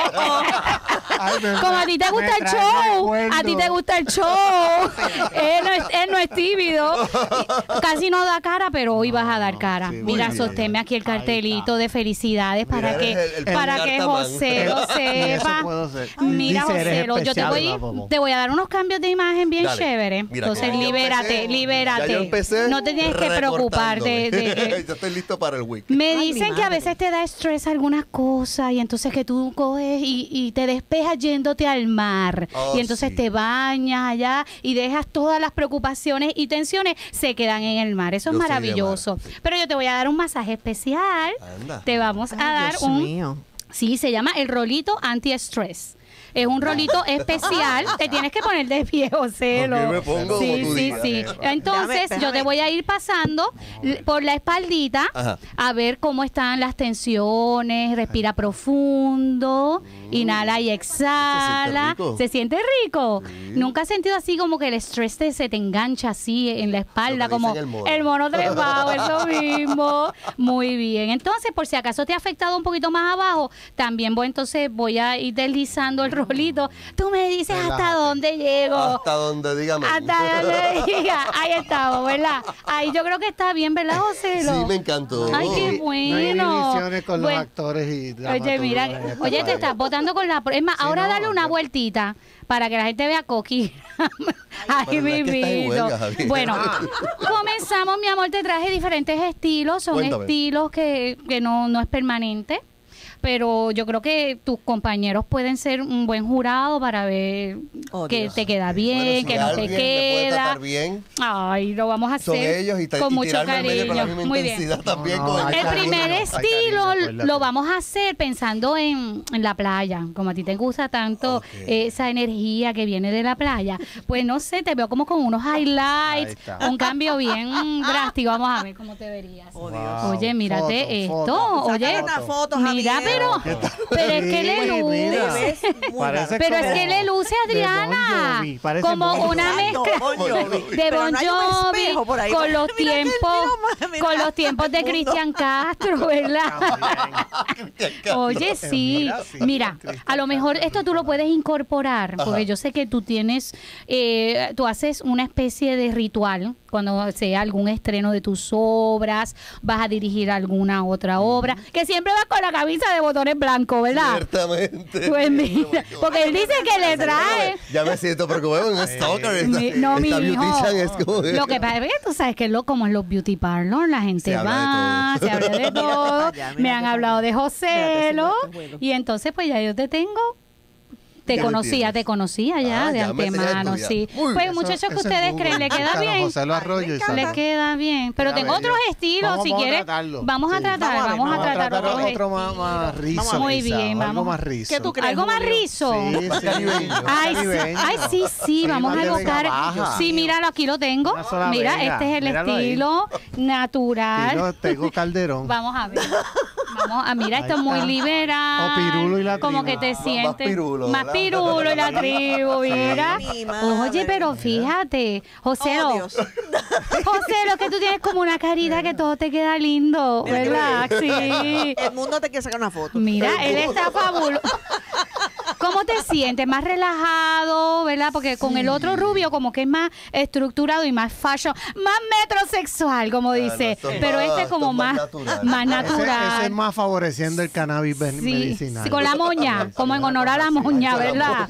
Como a ti te gusta el show, a ti te gusta el show. Él no es tímido. Casi no da cara, pero hoy vas a dar cara. Mira, bien. sosténme aquí el cartelito de felicidades Mira, para que, eres el para que Cartaman. José lo Y eso sepa. puedo ser. Mira, Dice, eres José, yo especial, vamos. te voy a dar unos cambios de imagen bien Dale. chévere. Mira, Entonces, ya yo libérate, empecé- libérate. Ya yo empecé No te tienes que preocupar de Yo estoy listo para el week. me Ay, mi dicen que a madre. veces te da estrés algunas cosas y entonces que tú coges y te despejas yéndote al mar Oh, y entonces sí. te bañas allá y dejas todas las preocupaciones y tensiones se quedan en el mar. Eso es Yo soy de maravilloso. mar, sí. Pero yo te voy a dar un masaje especial. Anda. Te vamos a dar Dios un... mío. Sí, se llama el rolito anti-estrés. Es un rolito especial. Te tienes que poner de pie, Joselo. Ok, me pongo Sí, como tú sí, digas. sí. Entonces, yo te voy a ir pasando por la espaldita Ajá. a ver cómo están las tensiones. Respira profundo. Inhala y exhala. rico. ¿Se siente rico? Nunca has sentido así como que el estrés se te engancha así en la espalda, Lo que como dicen el mono. el mono trepado, es lo mismo. Muy bien. Entonces, por si acaso te ha afectado un poquito más abajo, también voy a ir deslizando el rolito. Tú me dices hasta Relájate. dónde llego. Hasta donde dígame. Hasta donde diga. Ahí estamos, ¿verdad? Ahí yo creo que está bien, ¿verdad, José? Sí, me encantó. Ay, qué No hay bueno. inhibiciones con los Bueno, actores y Oye, dramaturgos mira, en esta oye, te área. estás botando con la... Es más, Sí, ahora no, dale una yo- vueltita para que la gente vea Coqui. Ay, Pero no es que estás en mimito. huelga, Javier. Bueno, comenzamos, mi amor, te traje diferentes estilos. Son Cuéntame. estilos que no es permanente. pero yo creo que tus compañeros pueden ser un buen jurado para ver que Dios. te queda bien, Bueno, si que no te alguien me puede queda. tratar bien, Ay, lo vamos a son hacer ellos y con mucho tirarme al medio con la cariño. misma Muy bien. intensidad también. con El primer estilo acuérdate. lo vamos a hacer pensando en la playa. Como a ti te gusta tanto esa energía que viene de la playa, pues no sé, te veo como con unos highlights, un cambio bien drástico. Vamos a ver cómo te verías. Oye, mírate esto. Oye, una foto, mira, Javier. pero es que le Sí, mira. luce. Parece Pero es como que le luce a de Bon Adriana Jovi, parece como Bon una Jovi. mezcla Bon Jovi. de Pero Bon no hay un Jovi espejo por ahí. con los Mira que él tiempos mira con los tiempos de el mundo. Cristian Castro, ¿verdad? Oye, sí. Mira, a lo mejor esto tú lo puedes incorporar, porque yo sé que tú tienes, tú haces una especie de ritual cuando sea algún estreno de tus obras, vas a dirigir alguna otra obra, que siempre vas con la camisa de botones blancos, ¿verdad? Ciertamente. Pues mira, porque él dice que le trae. Ya me siento preocupado, un stalker. No, mi esta hijo. beautician es como que- Lo que pasa es que tú sabes que como en los beauty parlors, la gente Se habla de va, todo. se habla de todo. Me han hablado de Joselo. Y entonces, pues ya yo te tengo. Te Ya conocía ya de ya me sé antemano, esto ya. sí. Muy Pues bien. muchachos, que Eso es ustedes Google. creen, ¿le queda Búscalo, bien? José Lo Arroyo y Le sale. queda bien. Pero Queda tengo otros bello. estilos, Vamos si a quieres. tratarlo. Vamos a Sí. tratar, vamos a tratar otros otro más rizo. Muy quizá, bien, algo vamos. más rizo. ¿Qué tú crees, ¿Algo más Julio? rizo? Sí, sí. Ay, Caribeño. sí, vamos a más de buscar. Vega Baja. Sí, míralo, aquí lo tengo. Una sola Mira, vega, este es el míralo ahí. estilo natural. Tengo Calderón. Vamos a ver. Vamos a mira, esto es Ahí muy está. liberal. O Pirulo y la como tribu. que te Más sientes pirulo, más ¿verdad? pirulo y la tribu, mira. Ay, mi madre. Oye, pero fíjate, Joselo, Oh, Dios. Joselo, que tú tienes como una carita que todo te queda lindo, ¿verdad? Sí. El mundo te quiere sacar una foto. Mira, él está fabuloso. ¿Cómo te sientes? Más relajado, ¿verdad? Porque con el otro rubio como que es más estructurado y más fashion, más metrosexual, como dice. esto es Pero más- este es como esto es más más natural. Ese es más favoreciendo el cannabis Sí, medicinal. sí, con la moña, como en honor a la moña, ¿verdad?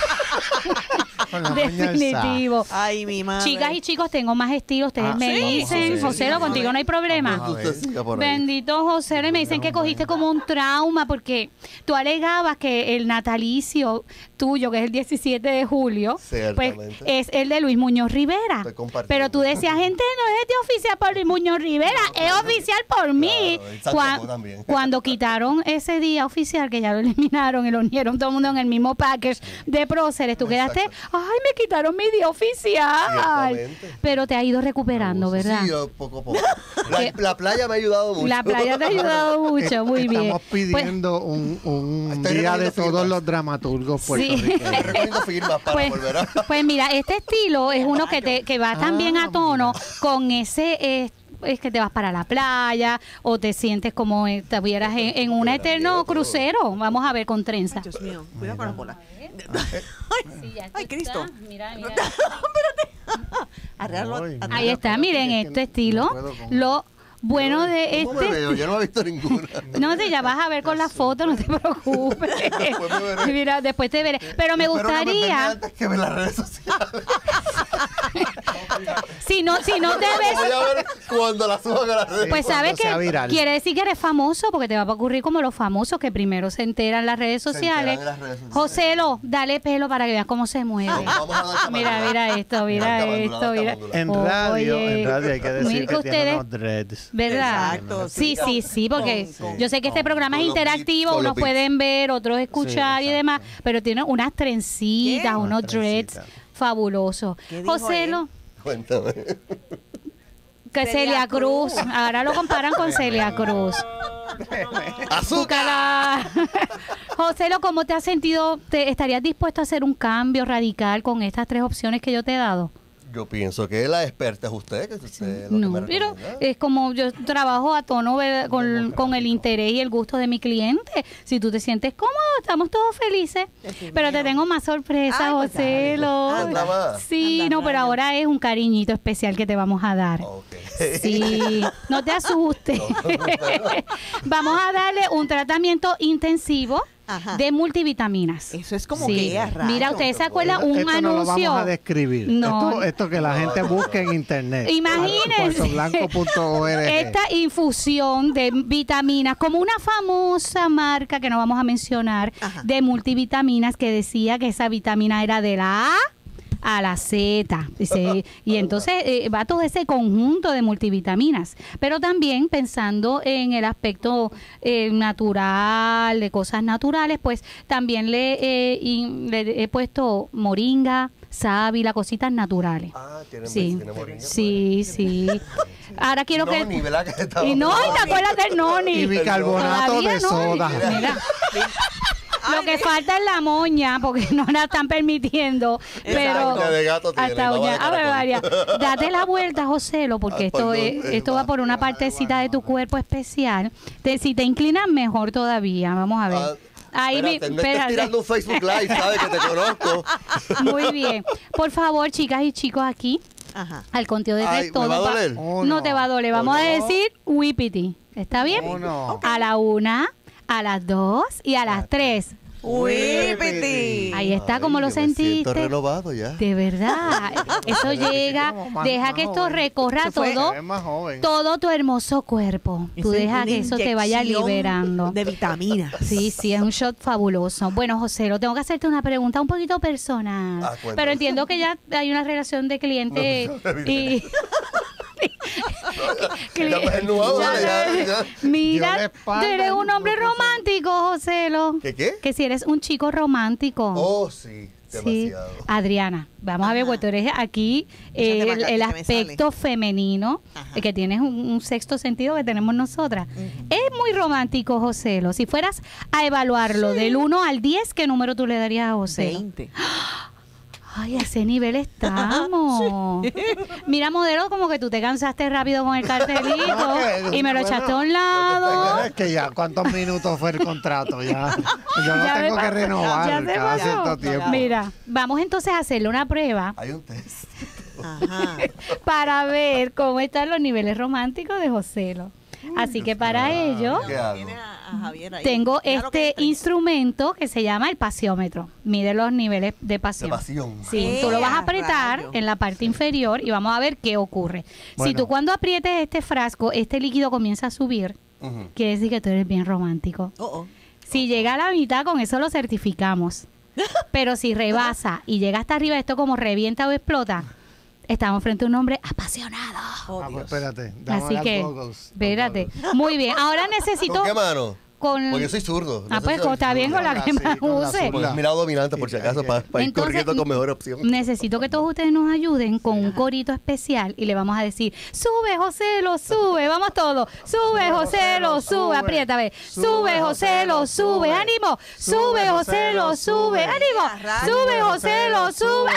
Con la moña alzada. Definitivo. Ay, mi madre. Chicas y chicos, tengo más estilos. Ustedes me sí, dicen, sí, Joselo, sí, contigo no hay problema. Vamos a ver. Usted siga por ahí. Bendito José, y me dicen que cogiste como un trauma porque tú alegabas que el natalicio tuyo, que es el 17 de julio, pues Ciertamente. es el de Luis Muñoz Rivera. Estoy compartiendo. Pero tú decías, gente, no es de oficial por Luis Muñoz Rivera, es oficial por mí. Claro, el Sancho también. Cuando quitaron ese día oficial, que ya lo eliminaron y lo unieron todo el mundo en el mismo package de próceres, tú quedaste, ay, me quitaron mi día oficial. Ciertamente. Pero te ha ido recuperando, ¿verdad? Sí, yo poco a poco. La playa me ha ayudado mucho. La playa te ha ayudado mucho, muy bien. Estamos pidiendo un Estoy día de recogiendo todos firmas. los dramaturgos Sí. puertorriqueños. Estoy recogiendo firmas para Pues, volver a... pues mira, este estilo es uno que va también a tono con ese es que te vas para la playa o te sientes como estuvieras en un eterno crucero. Vamos a ver con trenza. Ay, Dios mío, cuidado con las bolas. Sí, ya Ay, está. Cristo. Mira, mira. Arreglarlo. Ay, mira. Ahí está, miren este estilo. Lo bueno de ¿Cómo me veo? este. Yo no he visto ninguna. No sé, ya vas a ver con la foto, no te preocupes. Después me veré. Mira, después te veré. Pero me Espero que me gustaría. tenga antes que ver las redes sociales. Si no te ves. Voy a ver cuando la suban a las redes. Pues sabes sea que viral. quiere decir que eres famoso porque te va a ocurrir como los famosos que primero se enteran en las redes sociales. enteran en las redes sociales. Joselo, dale pelo para que veas cómo se mueve. Vamos a dar Mira, camándula. mira esto, mira Dar camándula, esto, dar mira. camándula. En radio hay que decir mira que que tiene ustedes- unos dreads. ¿Verdad? Exacto, Sí, porque yo sé que este programa es Con los interactivo, beats, con unos los beats. pueden ver, otros escuchar Sí, y demás, pero tiene unas trencitas, ¿Qué? unos Unas dreads trencitas. fabulosos. ¿Qué dijo Joselo, Cuéntame. que Celia Cruz, ahora lo comparan con Celia Cruz. ¡Azúcar! Joselo, ¿cómo te has sentido? ¿Estarías dispuesto a hacer un cambio radical con estas tres opciones que yo te he dado? Yo pienso que la experta es usted, que es usted lo que No, me pero recomienda. es como yo trabajo a tono ¿verdad? con el interés y el gusto de mi cliente. Si tú te sientes cómodo, estamos todos felices. Pero te tengo más sorpresas, Ay, pues Joselo. Anda más. Sí, Anda, no, pero rayos. ahora es un cariñito especial que te vamos a dar. Ok. Sí, no te asustes. Vamos a darle un tratamiento intensivo de multivitaminas. Eso es como Sí. que a rayos. Mira, ustedes se acuerdan un Esto no lo anuncio. vamos a describir. No. Esto que la gente busque en internet. Imagínense puertoblanco.org. esta infusión de vitaminas, como una famosa marca que no vamos a mencionar, de multivitaminas, que decía que esa vitamina era de la A a la Z. Y entonces va todo ese conjunto de multivitaminas. Pero también pensando en el aspecto natural, de cosas naturales, pues también le he puesto moringa, sábila, cositas naturales. tiene Sí. Ahora quiero que... Noni, ¿verdad? Que estaba- Y no, ¿te acuerdas del noni? Y bicarbonato Todavía de no. soda. Mira. Lo que falta es la moña, porque no la están permitiendo. Pero Uña de gato tiene, hasta baba de uña. A ver, caracol. María, date la vuelta, Joselo, porque esto va por una partecita de tu cuerpo especial. Si te inclinas, mejor todavía. Vamos a ver. Ahí Espérate, no estés espérate. tirando un Facebook Live, sabes que te conozco. Muy bien. Por favor, chicas y chicos, aquí, al conteo de Ay, tres, ¿me todo va a va- doler? no te va a doler. Vamos a decir whippity. ¿Está bien? A la 1, a las 2 y a las 3. Whippity. Ahí está, como lo Siento sentiste. renovado ya. De verdad. Eso llega, deja que esto recorra todo tu hermoso cuerpo. Tú Eso es deja una que eso te vaya inyección liberando. de vitaminas. Sí, es un shot fabuloso. Bueno, José, lo tengo que hacerte una pregunta un poquito personal. cuéntame. Pero entiendo que ya hay una relación de cliente y... Ya me he desnudado, ya. Mira, tú eres un hombre romántico, Joselo. ¿Qué? Que si eres un chico romántico. Oh, sí, Sí, demasiado. Adriana, vamos a ver, porque tú eres aquí Échate para acá, el que se me aspecto femenino, que tienes un sexto sentido que tenemos nosotras. Es muy romántico, Joselo. Si fueras a evaluarlo del 1 al 10, ¿qué número tú le darías a Joselo? 20. Ay, a ese nivel estamos. Mira, modelo, como que tú te cansaste rápido con el cartelito y me lo echaste a un lado. Es que ya, ¿cuántos minutos fue el contrato? Ya, yo lo Ya tengo me que pa- renovar ya se cada pasó. cierto tiempo. Mira, vamos entonces a hacerle una prueba Hay un test. para ver cómo están los niveles románticos de Joselo. Así que para ello ¿Qué hago? A Javier ahí. tengo Mira lo que este instrumento que se llama el pasiómetro. Mide los niveles de pasión. De pasión. Sí, tú lo vas a apretar rayos. en la parte inferior y vamos a ver qué ocurre. Si Bueno. tú cuando aprietes este frasco, este líquido comienza a subir, quiere decir que tú eres bien romántico. Si llega a la mitad, con eso lo certificamos. Pero si rebasa y llega hasta arriba, esto como revienta o explota, estamos frente a un hombre apasionado. Pues espérate, dame Así las que, goggles. espérate. Muy bien, ahora necesito... ¿Con qué mano? Con... Porque yo soy zurdo. Ah, pues está bien con la que más use. Pues mira dominante por si acaso para ir Entonces, corriendo con mejor opción. Necesito que todos ustedes nos ayuden con un corito especial y le vamos a decir, sube José, lo sube, vamos todos, sube José, lo sube, aprieta, ve, sube José, lo sube, ánimo, sube José, lo sube, ánimo, sube José, lo sube.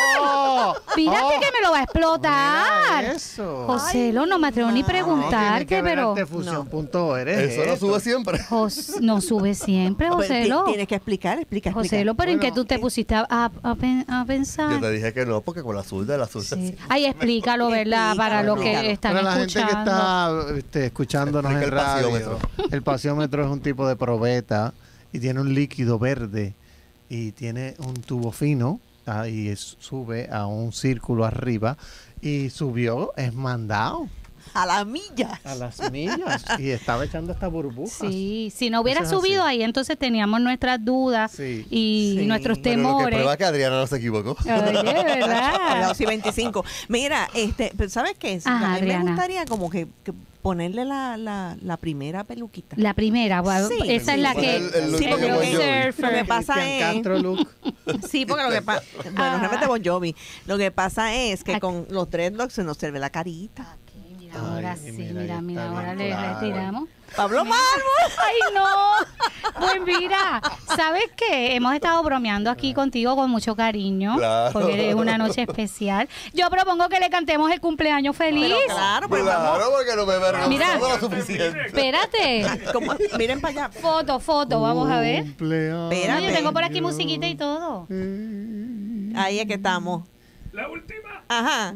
Fíjate que me lo va a explotar. Eso. José, no me atrevo ni preguntarte, pero Fusión.org. Eso lo subo siempre. no sube siempre, José. Tienes que explicar. José, pero ¿en qué tú te pusiste a pensar? Yo te dije que no, porque con la zurda, Sí. Ay, explícalo, ¿verdad? Para los que están Para la escuchando. gente que está escuchándonos en Explica el radio, pasiómetro. el pasiómetro es un tipo de probeta y tiene un líquido verde y tiene un tubo fino y sube a un círculo arriba y subió, es mandado. A la milla. A las millas. Y estaba echando estas burbujas. Sí, si no hubiera Eso es subido así. ahí, entonces teníamos nuestras dudas y nuestros Pero lo que temores. prueba que Adriana no se equivocó. Oye, ¿verdad? La 25. Mira, pero ¿sabes qué? Ajá, A mí Adriana. me gustaría como que ponerle la primera peluquita. La primera, Sí. esa es la que... Sí, porque lo que surfer. pasa es... Sí, porque lo que pasa... Bueno, realmente Bon Jovi. Lo que pasa es que con los dreadlocks se nos se ve la carita. Ahora sí, mira, ahora le retiramos. Pablo Mármol. Ay, no. Pues mira, ¿sabes qué? Hemos estado bromeando aquí contigo con mucho cariño. Claro. Porque es una noche especial. Yo propongo que le cantemos el cumpleaños feliz. Pero claro, pues Claro, porque no me he Mira. vergonzado lo suficiente. Espérate. Miren para allá. Foto, vamos a ver. Espérate. Yo tengo por aquí musiquita y todo. Ahí es que estamos. La última. Ajá.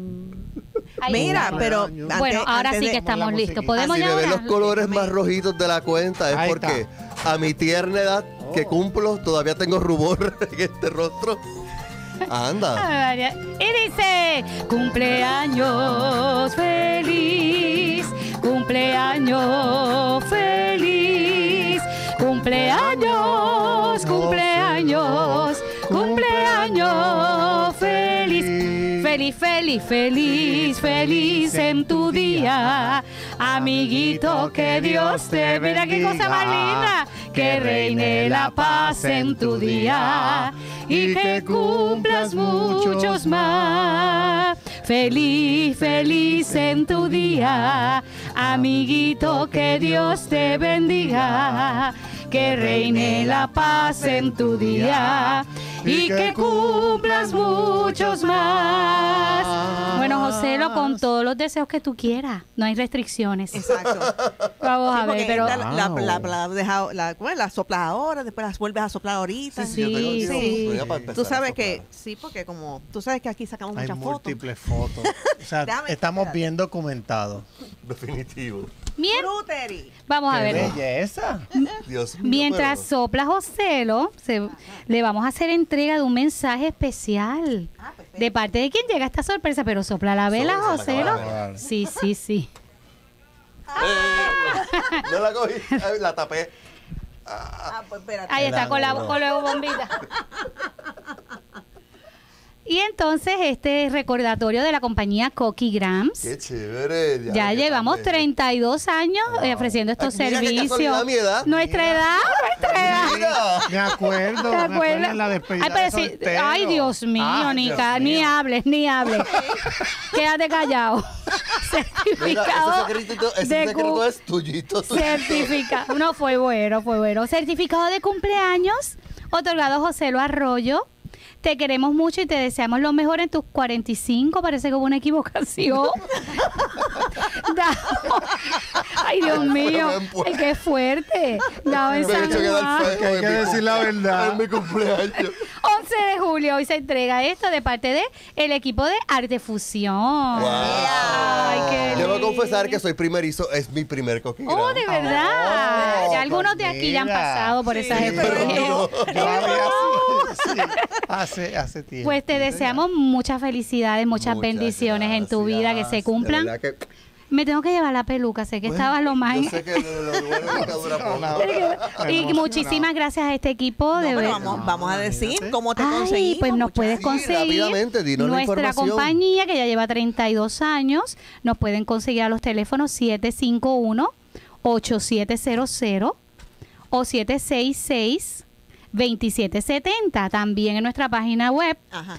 Ahí Mira, estamos. pero Bueno, ahora sí que estamos listos. Podemos Si ya me ven ahora? los colores más rojitos de la cuenta es Ahí porque a mi tierna edad que cumplo, todavía tengo rubor en este rostro. Anda. Y dice, cumpleaños feliz, cumpleaños feliz, cumpleaños, cumpleaños, cumpleaños feliz. Feliz, feliz, feliz, feliz en tu día, amiguito, que Dios te mira qué cosa más linda, que reine la paz en tu día y que cumplas muchos más. Feliz, feliz en tu día, amiguito, que Dios te bendiga, que reine la paz en tu día y que cumplas muchos más. Bueno, Joselo, con todos los deseos que tú quieras, no hay restricciones. Exacto. Vamos a ver, pero la soplas ahora, después las vuelves a soplar ahorita. Sí. Tú sabes que sí, porque como tú sabes que aquí sacamos Hay muchas fotos. múltiples fotos. O sea, estamos bien documentados. Definitivo. Bien. Vamos a ver. Belleza. Dios mío, Mientras pero- sopla Joselo, le vamos a hacer entrega de un mensaje especial de parte de quien llega esta sorpresa, pero sopla la vela, Sopla, Joselo. Sí, sí, sí. No la cogí, ay, la tapé. Pues espérate. Ahí está, con la bombita. Y entonces este recordatorio de la compañía Coqui Grams. Qué chévere. Ya llevamos 32 años ofreciendo estos Ay, mira qué servicios. casualidad, mi edad. Nuestra edad. Me acuerdo. ¿Te Me acuerdas? acuerdo en la despedida Ay, pero de sí, soltero. ay, Dios mío, Ay, ni, Dios ni mío. hables, ni hables. Quédate callado. Mira, Certificado. ese de secreto es tuyito. Certificado. No, fue bueno, fue bueno. Certificado de cumpleaños otorgado a Joselo Arroyo. Te queremos mucho y te deseamos lo mejor en tus 45. Parece que hubo una equivocación. Ay, Dios mío. Ay, qué fuerte. Dado en San Juan. Hay que decir la verdad. Es mi cumpleaños. 11 de julio hoy se entrega esto de parte de el equipo de Arte Fusión. Ay, qué Debo lindo. confesar que soy primerizo, es mi primer Coqui Grams. Oh, de verdad. Ya algunos de aquí ya han pasado por esas experiencias. Hace tiempo. Pues te deseamos muchas felicidades, muchas bendiciones en tu vida, que se cumplan. De verdad que Me tengo que llevar la peluca, sé que estabas lo más... yo sé que lo bueno es que dura poco. Y muchísimas gracias a este equipo. de Pero verdad. vamos a decir cómo te Ay, conseguimos. pues nos puedes conseguir rápidamente, dinos la nuestra información. compañía que ya lleva 32 años. Nos pueden conseguir a los teléfonos 751-8700 o 766-2770. También en nuestra página web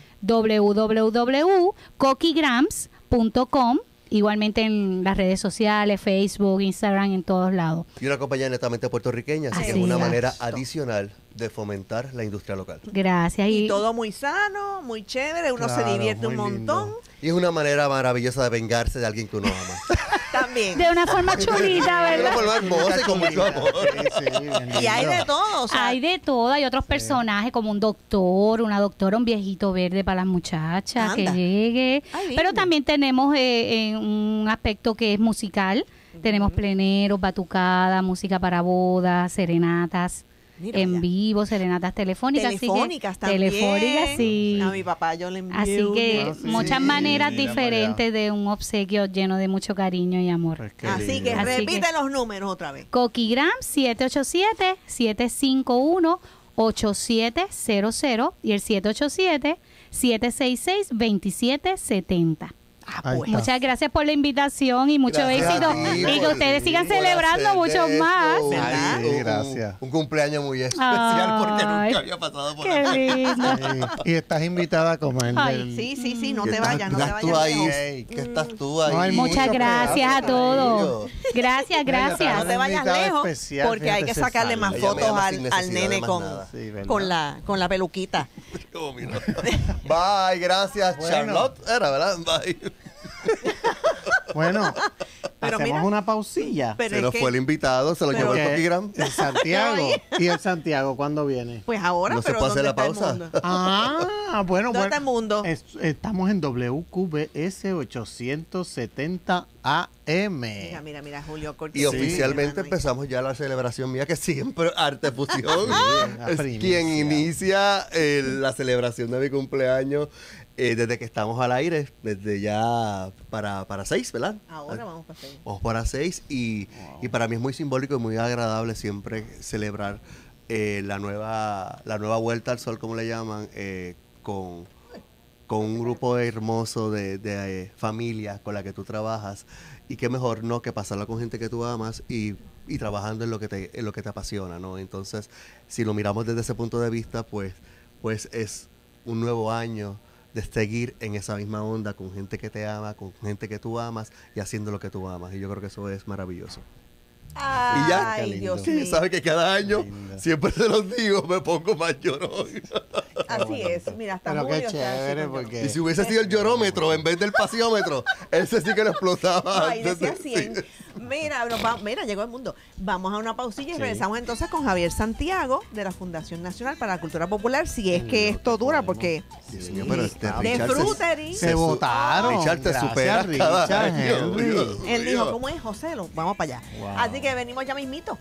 www.coquigrams.com. Igualmente en las redes sociales, Facebook, Instagram, en todos lados. Y una compañía netamente puertorriqueña, así que es Así una es. manera adicional de fomentar la industria local. Gracias. Y todo muy sano, muy chévere, uno se Claro, divierte un muy montón. Y es una manera maravillosa de vengarse de alguien que uno ama. También. De una forma chulita, De una ¿verdad? forma hermosa y con mucho amor. Y hay de todo. O sea, Hay de todo, hay otros personajes como un doctor, una doctora, un viejito verde para las muchachas que Anda. llegue. Ay, Pero lindo. también tenemos un aspecto que es musical. Tenemos pleneros, batucada, música para bodas, serenatas Mira en ya. vivo, serenatas telefónicas. así que- telefónicas también. Telefónicas, sí. A mi papá yo le envié Así que uno. muchas maneras diferentes de un obsequio lleno de mucho cariño y amor. Así que repite los números otra vez. Coquigram 787-751-8700 y el 787-766-2770. Ahí está. Muchas gracias por la invitación y mucho Gracias éxito. a ti Y que por- ustedes sigan por celebrando hacer muchos de más. esto Ay, sí, gracias. Un cumpleaños muy especial porque Ay, nunca había pasado por qué aquí. lindo. Sí, y estás invitada a comer. Ay, Sí, no ¿Qué te estás- vayas, no qué te estás tú vayas. ahí? lejos. ¿Qué estás tú ahí? No hay Muchas mucho gracias a pedazo, todos. Gracias, gracias. No te vayas invitada lejos especial, porque hay que fíjate, sacarle se más sale. Ella me fotos llama sin al necesidad de nene más nada. Sí, ¿verdad? con la peluquita. Oh, mira. Bye, gracias, Bueno. Charlotte. Era, ¿verdad? Bye. Bueno, Pero hacemos mira, una pausilla. pero Se es nos que- fue el invitado, se lo llevó el Porque Coquigram. en Santiago. Oye. ¿Y el Santiago cuándo viene? Pues ahora, No se pero puede hacer ¿dónde la está el pausa. mundo? Ah, bueno, ¿Dónde está bueno. el mundo? Estamos en WQBS 870 AM. Mira, Julio Cortés. Y oficialmente empezamos ya la celebración mía, que siempre Arte Fusión la es primicia. quien inicia la celebración de mi cumpleaños desde que estamos al aire, desde ya para 6, ¿verdad? Ahora vamos para 6. Vamos para 6 y para mí es muy simbólico y muy agradable siempre celebrar la nueva vuelta al sol, como le llaman, con un grupo hermoso de familias con la que tú trabajas. Y qué mejor, ¿no?, que pasarla con gente que tú amas y trabajando en lo que te apasiona, ¿no? Entonces, si lo miramos desde ese punto de vista, pues es un nuevo año de seguir en esa misma onda con gente que te ama, con gente que tú amas y haciendo lo que tú amas. Y yo creo que eso es maravilloso. Y ya, Ay, Dios sí, mío. sabes que cada año, siempre se los digo, me pongo más llorón. Así es. Mira, hasta Pero qué Julio está chévere, así con porque... Y si hubiese sido el llorómetro en vez del pasiómetro, ese sí que lo explotaba. Ay, decía antes de- 100. sí. Mira, llegó el mundo. Vamos a una pausilla y Sí. regresamos entonces con Javier Santiago de la Fundación Nacional para la Cultura Popular, si es que esto dura, porque Dios mío, pero este de Richard se- Frutery. Se votaron. Richard te Gracias, supera cada Richard, año. Henry. Dios Él dijo, mío. ¿cómo es, José? Vamos para allá. Wow. Así que venimos ya mismito.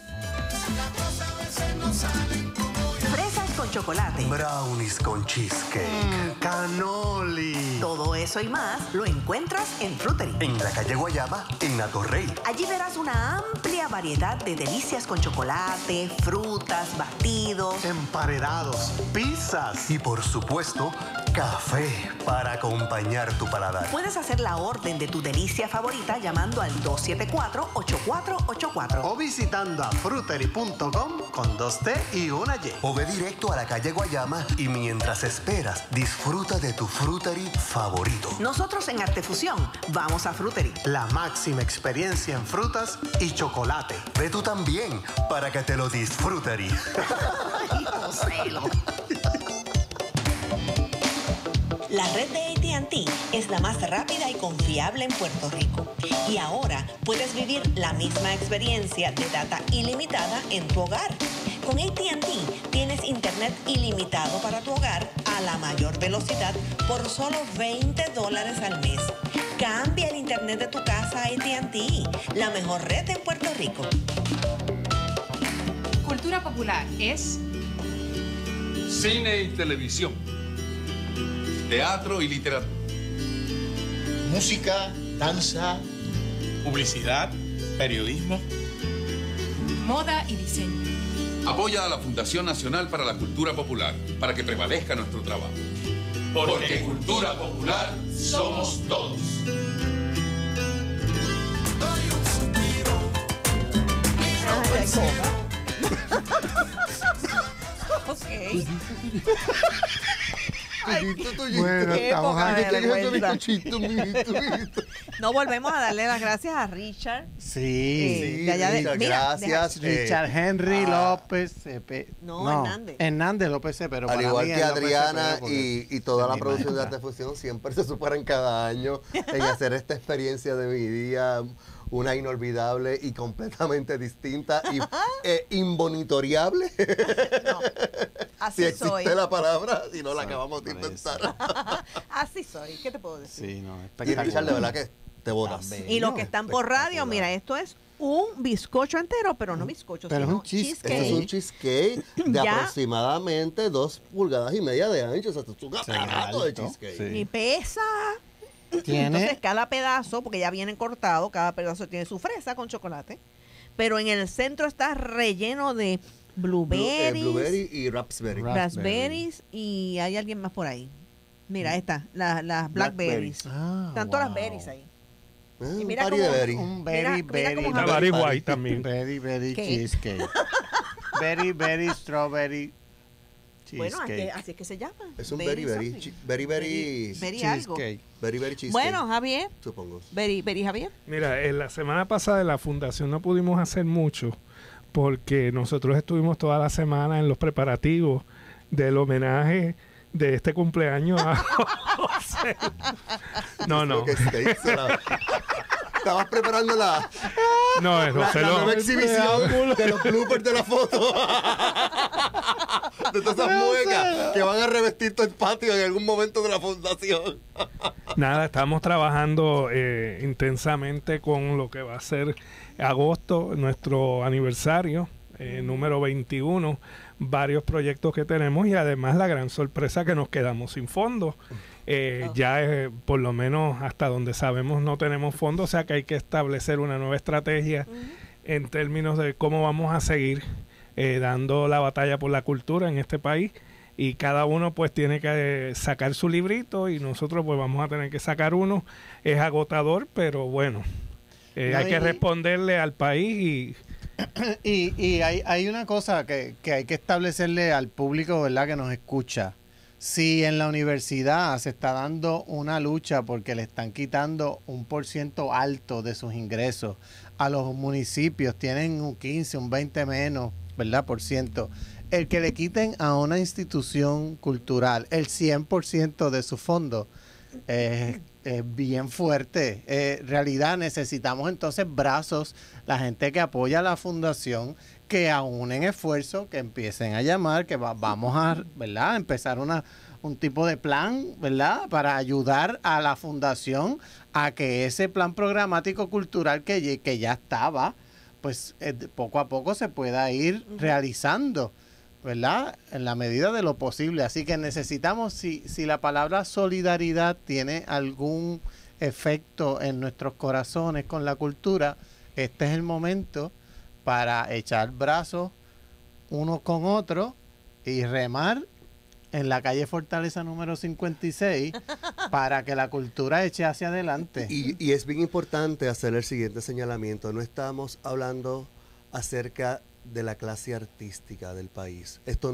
Fresas con chocolate. Brownies con cheesecake. Canoli. Todo eso y más lo encuentras en Frutery. En la calle Guayama, en Atorrey. Allí verás una amplia variedad de delicias con chocolate, frutas, batidos. Emparedados, pizzas. Y por supuesto, café para acompañar tu paladar. Puedes hacer la orden de tu delicia favorita llamando al 274-8484. O visitando a frutery.com con 2T y una Y. O ve directo a la calle Guayama y mientras esperas, disfruta de tu frutery favorito. Nosotros en Artefusión vamos a Frutery. La máxima experiencia en frutas y chocolate. Ve tú también para que te lo disfrutery. Ay, Joselo. La red de AT&T es la más rápida y confiable en Puerto Rico. Y ahora puedes vivir la misma experiencia de data ilimitada en tu hogar. Con AT&T tienes internet ilimitado para tu hogar a la mayor velocidad por solo $20 al mes. Cambia el internet de tu casa a AT&T, la mejor red en Puerto Rico. Cultura popular es Cine y televisión. Teatro y literatura. Música, danza, publicidad, periodismo. moda y diseño. Apoya a la Fundación Nacional para la Cultura Popular para que prevalezca nuestro trabajo. Porque cultura popular somos todos. Bueno, Qué estamos poca aquí. vergüenza. No volvemos a darle las gracias a Richard. Sí, de allá de- Richard, mira, gracias. Richard Henry López Cepeda. No, Hernández. Hernández López Cepeda. Pero Al para igual mí que es López Adriana Cepeda porque y toda es la mi producción de maestra. Arte Fusión siempre se superan cada año en hacer esta experiencia de mi día, una inolvidable y completamente distinta y inmonitoreable. Así si existe soy. la palabra, si no la acabamos de inventar. Así soy. ¿Qué te puedo decir? Sí, no, Y espectacular. Richard, de verdad que te botas. Y los que están por radio, mira, esto es un bizcocho entero, pero no bizcocho, Pero es sino un cheesecake. Esto es un cheesecake de Ya. aproximadamente 2,5 pulgadas de ancho. O sea, esto es un aparato de alto, cheesecake. Y pesa. Tiene- Entonces, cada pedazo, porque ya viene cortado, cada pedazo tiene su fresa con chocolate. Pero en el centro está relleno de blueberries, Blueberry y raspberry. raspberries y hay alguien más por ahí. Mira, está, las blackberries. Ah, Están todas las wow. berries ahí. Un mira party cómo- de berry. Un Mira- very, mira very, cómo Está Javier- Barry White también. very, very ¿Qué? cheesecake. Very, very strawberry Bueno, cheesecake. así es que se llama. Es un very, very, something. very algo. cheesecake. Very cheesecake. Bueno, Javier. Supongo. Very Javier. Mira, en la semana pasada en la fundación no pudimos hacer mucho porque nosotros estuvimos toda la semana en los preparativos del homenaje de este cumpleaños a José. No. Creo que steak será. Estabas preparando la José nueva exhibición de los bloopers de la foto. De todas esas muecas que van a revestir todo el patio en algún momento de la fundación. Nada, estamos trabajando intensamente con lo que va a ser agosto, nuestro aniversario, número 21, varios proyectos que tenemos y además la gran sorpresa que nos quedamos sin fondos. Ya por lo menos hasta donde sabemos no tenemos fondos, o sea que hay que establecer una nueva estrategia en términos de cómo vamos a seguir dando la batalla por la cultura en este país, y cada uno pues tiene que sacar su librito y nosotros pues vamos a tener que sacar uno. Es agotador, pero bueno, hay que responderle al país y hay una cosa que hay que establecerle al público, ¿verdad?, que nos escucha. Si en la universidad se está dando una lucha porque le están quitando un % alto de sus ingresos, a los municipios tienen un 15, un 20 menos, ¿verdad?, % el que le quiten a una institución cultural el 100% de su fondo es bien fuerte. En realidad necesitamos entonces brazos, la gente que apoya a la fundación, que aúnen esfuerzos, que empiecen a llamar, que vamos a, ¿verdad?, empezar un tipo de plan, ¿verdad?, para ayudar a la fundación a que ese plan programático cultural que ya estaba, pues poco a poco se pueda ir realizando, ¿verdad?, en la medida de lo posible. Así que necesitamos, si la palabra solidaridad tiene algún efecto en nuestros corazones con la cultura, este es el momento para echar brazos uno con otro y remar en la calle Fortaleza número 56 para que la cultura eche hacia adelante. Y es bien importante hacer el siguiente señalamiento. No estamos hablando acerca de la clase artística del país. Esto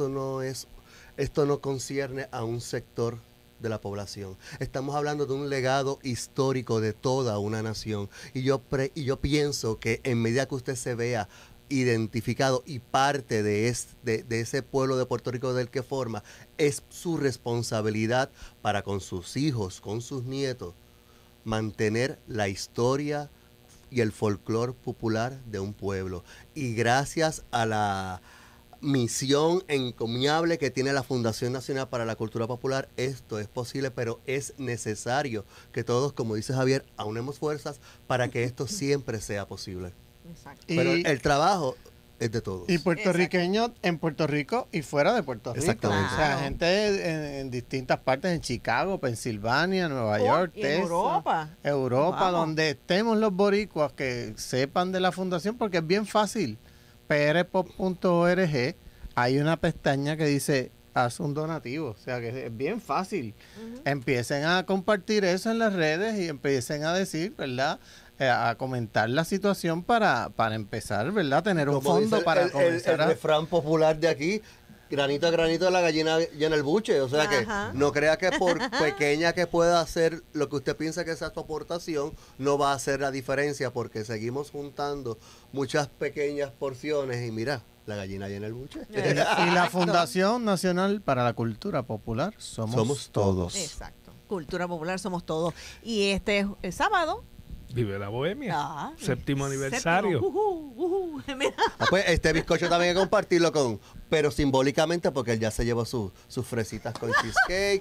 no concierne a un sector de la población. Estamos hablando de un legado histórico de toda una nación. Y yo pienso que en medida que usted se vea identificado y parte de ese pueblo de Puerto Rico del que forma, es su responsabilidad para con sus hijos, con sus nietos, mantener la historia y el folclore popular de un pueblo. Y gracias a la misión encomiable que tiene la Fundación Nacional para la Cultura Popular, esto es posible, pero es necesario que todos, como dice Javier, aunemos fuerzas para que esto siempre sea posible. Exacto. Pero el trabajo es de todos. Y puertorriqueños en Puerto Rico y fuera de Puerto Rico. Exactamente. O sea, gente en distintas partes, en Chicago, Pensilvania, Nueva York, y Texas, Europa. Vamos. Donde estemos los boricuas que sepan de la fundación, porque es bien fácil. prpop.org, hay una pestaña que dice haz un donativo, o sea que es bien fácil. Empiecen a compartir eso en las redes y empiecen a decir, ¿verdad?, a comentar la situación para empezar, ¿verdad?, tener un Como fondo dice para el comenzar a... refrán popular de aquí, granito a granito la gallina llena el buche. O sea que no crea que por pequeña que pueda hacer lo que usted piensa que sea su aportación, no va a hacer la diferencia, porque seguimos juntando muchas pequeñas porciones y mira, la gallina llena el buche. Y la Fundación Nacional para la Cultura Popular somos todos. Exacto. Cultura Popular somos todos. Y este sábado... Vive la Bohemia. Séptimo aniversario. Pues este bizcocho también hay que compartirlo pero simbólicamente, porque él ya se llevó sus fresitas con cheesecake.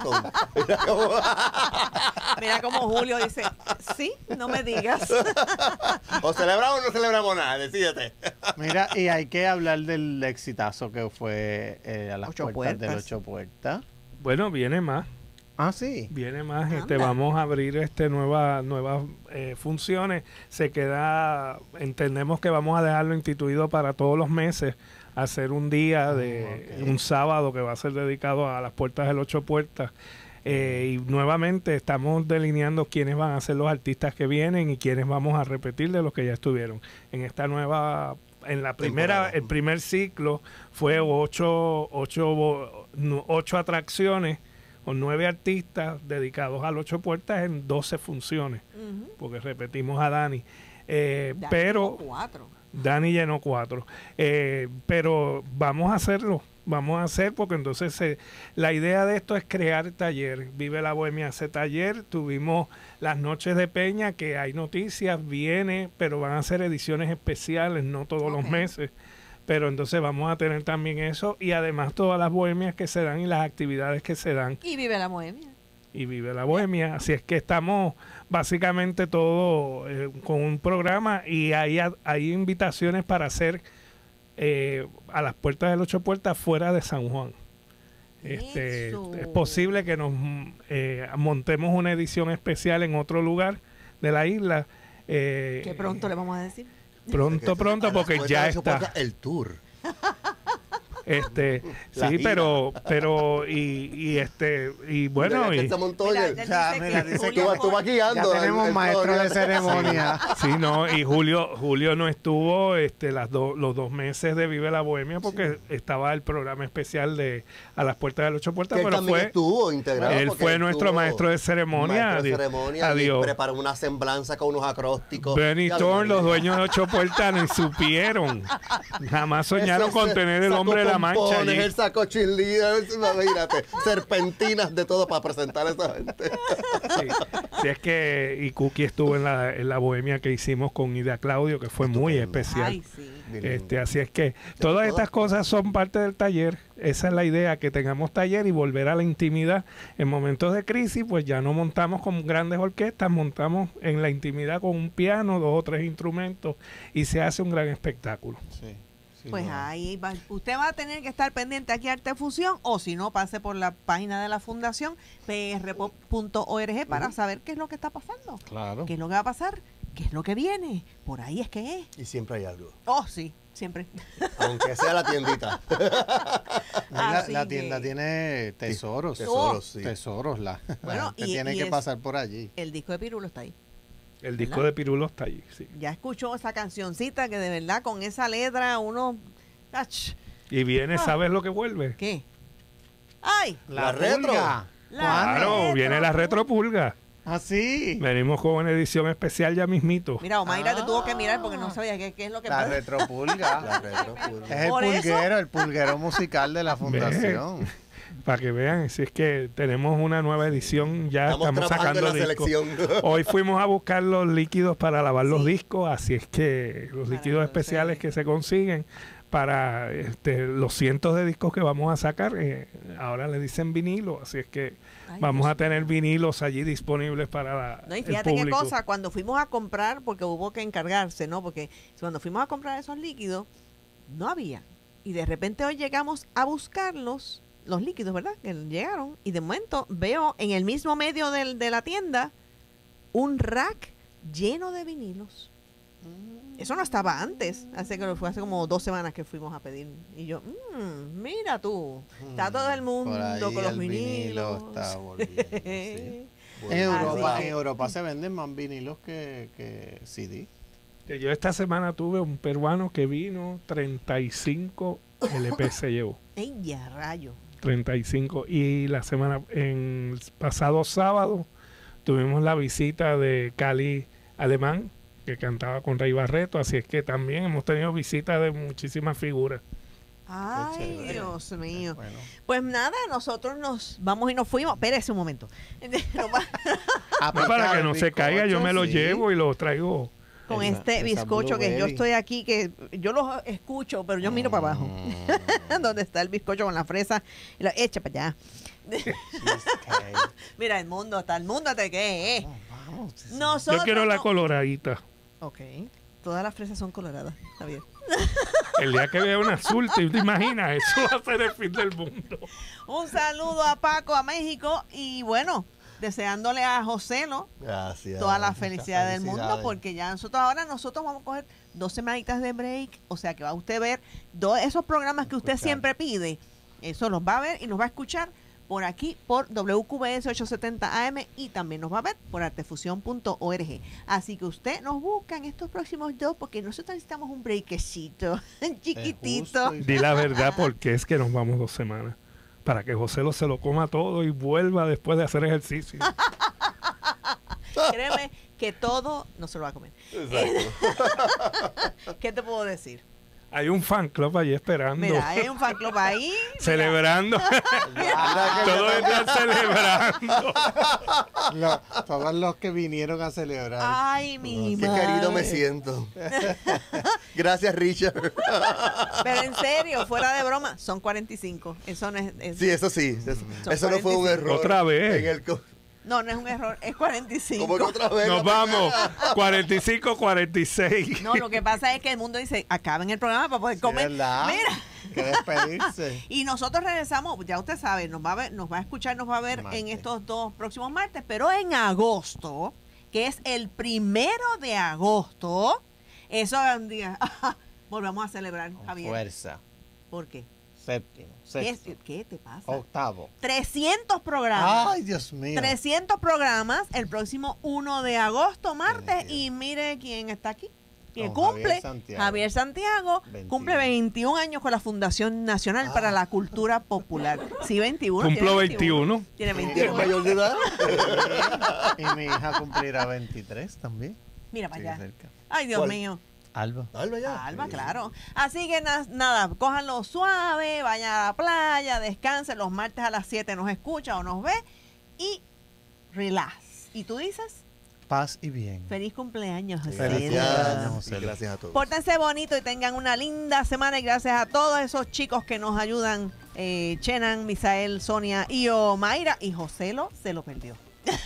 Mira como Julio dice, sí, no me digas. O celebramos o no celebramos nada, decídete. Mira, y hay que hablar del exitazo que fue a las puertas del Ocho Puertas. Bueno, viene más. Ah, sí. Viene más, vamos a abrir nuevas funciones. Entendemos que vamos a dejarlo instituido para todos los meses, hacer un día un sábado que va a ser dedicado a las puertas del Ocho Puertas. Y nuevamente estamos delineando quiénes van a ser los artistas que vienen y quiénes vamos a repetir de los que ya estuvieron. En esta nueva, el primer ciclo fue 8 atracciones con 9 artistas dedicados al Ocho Puertas en 12 funciones, porque repetimos a Dani. Pero Dani llenó 4. Pero vamos a hacerlo. Vamos a hacer, porque entonces la idea de esto es crear taller. Vive la Bohemia hace taller. Tuvimos las noches de Peña, que hay noticias, viene, pero van a ser ediciones especiales, no todos los meses. Pero entonces vamos a tener también eso, y además todas las bohemias que se dan y las actividades que se dan. Y vive la Bohemia. Y vive la Bohemia. Así es que estamos básicamente todo con un programa, y hay invitaciones para hacer a las puertas del 8 Puertas fuera de San Juan. Es posible que nos montemos una edición especial en otro lugar de la isla. Que pronto le vamos a decir. Pronto, porque ya está. El tour. Sí, pero y bueno, y dice que tú vas guiando. Ya tenemos maestro de ceremonia. Sí, no, y Julio no estuvo los 2 meses de Vive la Bohemia, porque estaba el programa especial de A las Puertas del 8 Puertas, que pero estuvo integrado. Él fue nuestro maestro de ceremonia. Adiós. Preparó una semblanza con unos acrósticos. Benito, los dueños de 8 Puertas ni supieron. Jamás soñaron con tener el hombre de la mancha allí. El saco cheerleader, imagínate, serpentinas de todo para presentar a esa gente. Sí, es que y Cookie estuvo en la Bohemia que hicimos con Ida Claudio, que fue muy especial. Ay, sí. Así es que todas estas cosas son parte del taller. Esa es la idea, que tengamos taller y volver a la intimidad. En momentos de crisis, pues ya no montamos con grandes orquestas, montamos en la intimidad con un piano, 2 o 3 instrumentos, y se hace un gran espectáculo. Sí. Pues ahí va. Usted va a tener que estar pendiente aquí a Artefusión, o si no, pase por la página de la fundación prpop.org para saber qué es lo que está pasando. Claro. Qué es lo que va a pasar, qué es lo que viene. Por ahí es que es. Y siempre hay algo. Oh, sí, siempre. Aunque sea la tiendita. La tienda tiene tesoros. Tesoros. Bueno, y tiene que pasar por allí. El disco de Pirulo está ahí. El disco de Pirulo está allí, sí. Ya escuchó esa cancioncita que de verdad con esa letra uno... Y viene, ¿sabes lo que vuelve? ¿Qué? ¡Ay! La retro. Claro, viene la retropulga. ¿Ah, sí? Venimos con una edición especial ya mismito. Mira, Omaira te tuvo que mirar porque no sabía qué es lo que la pasa. retropulga. Es el pulguero musical de la fundación. Para que vean, si es que tenemos una nueva edición, ya estamos sacando discos. Hoy fuimos a buscar los líquidos para lavar los discos, así es que los líquidos especiales que se consiguen para los cientos de discos que vamos a sacar, ahora le dicen vinilo, así es que vamos a tener vinilos allí disponibles para y fíjate qué cosa, cuando fuimos a comprar, porque hubo que encargarse, ¿no? Porque cuando fuimos a comprar esos líquidos, no había. Y de repente hoy llegamos a buscarlos, los líquidos, ¿verdad? Que llegaron, y de momento veo en el mismo medio de la tienda un rack lleno de vinilos. Eso no estaba antes, fue hace como 2 semanas que fuimos a pedir, y yo, mira tú, está todo el mundo con los vinilos. Está volviendo, sí. En Europa se venden más vinilos que CD. Yo esta semana tuve un peruano que vino, 35 LP se llevó. ¡Ey, ya rayo! 35. Y en pasado sábado tuvimos la visita de Cali Alemán, que cantaba con Rey Barreto, así es que también hemos tenido visitas de muchísimas figuras. Ay, Dios mío. Bueno. Pues nada, nosotros nos vamos y nos fuimos. Espérese un momento. Para que no se caiga, yo me lo llevo y lo traigo. Con bizcocho que yo estoy aquí, que yo lo escucho, pero yo miro para abajo. Donde está el bizcocho con la fresa. Y lo echa para allá. Mira, el mundo te que yo quiero la coloradita. Ok. Todas las fresas son coloradas. Está bien. El día que vea una azul, ¿te imaginas? Eso va a ser el fin del mundo. Un saludo a Paco, a México. Y bueno, deseándole a José, ¿no? Gracias. Toda la felicidad del mundo, porque ya nosotros vamos a coger 2 semanitas de break. O sea que va a usted ver esos programas que usted siempre pide. Eso los va a ver y nos va a escuchar por aquí, por WQBS 870 AM, y también nos va a ver por artefusión.org. Así que usted nos busca en estos próximos 2, porque nosotros necesitamos un breakcito chiquitito. Di la verdad, porque es que nos vamos 2 semanas. Para que José se lo coma todo y vuelva después de hacer ejercicio. Créeme que todo no se lo va a comer. ¿Qué te puedo decir? Hay un fan club ahí esperando. Mira, hay un fan club ahí. Celebrando. Todos están celebrando. Todos los que vinieron a celebrar. Ay, mi Qué madre. querido me siento. Gracias, Richard. Pero en serio, fuera de broma, son 45. Eso no es. Sí, eso sí. Eso no fue un 45. error. Otra vez. En el No, no es un error, es 45. ¿Cómo que otra vez? Nos vamos. 45, 46. No, lo que pasa es que el mundo dice, acaben el programa para poder comer. ¿verdad? Mira. Que despedirse. Y nosotros regresamos, ya usted sabe, nos va a escuchar, nos va a ver Martes. en estos 2 próximos martes, pero en agosto, que es el 1 de agosto, eso es un día, volvemos a celebrar, Javier. Fuerza. ¿Por qué? Séptimo. Sexto. ¿Qué te pasa? Octavo. 300 programas. Ay, Dios mío. 300 programas el próximo 1 de agosto, martes, y mire quién está aquí. Que Don cumple, Javier Santiago. 21. Cumple 21 años con la Fundación Nacional para la Cultura Popular. Sí, 21. Cumplo tiene 21. Tiene ¿Es 21. mayor de edad? Y mi hija cumplirá 23 también. Mira para Sí, allá. cerca. Ay, Dios ¿Cuál? mío. Alba. Alba ya. Alba, claro. Así que nada, cójanlo suave, vayan a la playa, descansen. Los martes a las 7 nos escucha o nos ve y relax. ¿Y tú dices? Paz y bien. Feliz cumpleaños, José. Feliz cumpleaños, José. Y gracias a todos. Pórtense bonito y tengan una linda semana y gracias a todos esos chicos que nos ayudan, Chenan, Misael, Sonia y Omaira, y Joselo se lo perdió.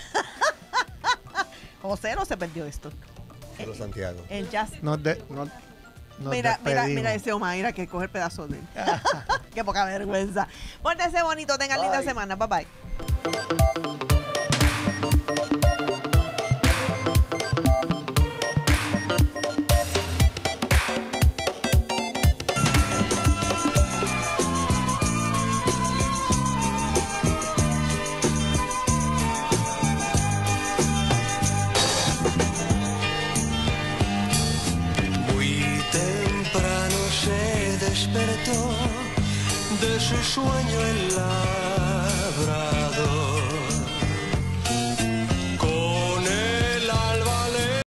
Joselo se perdió esto. Pero Santiago. El jazz. Nos Mira despedimos. ese Omaira que coge el pedazo de él. Qué poca vergüenza. Pórtense bonito, tengan linda semana. Bye bye. Muy temprano se despertó de su sueño en la brasa.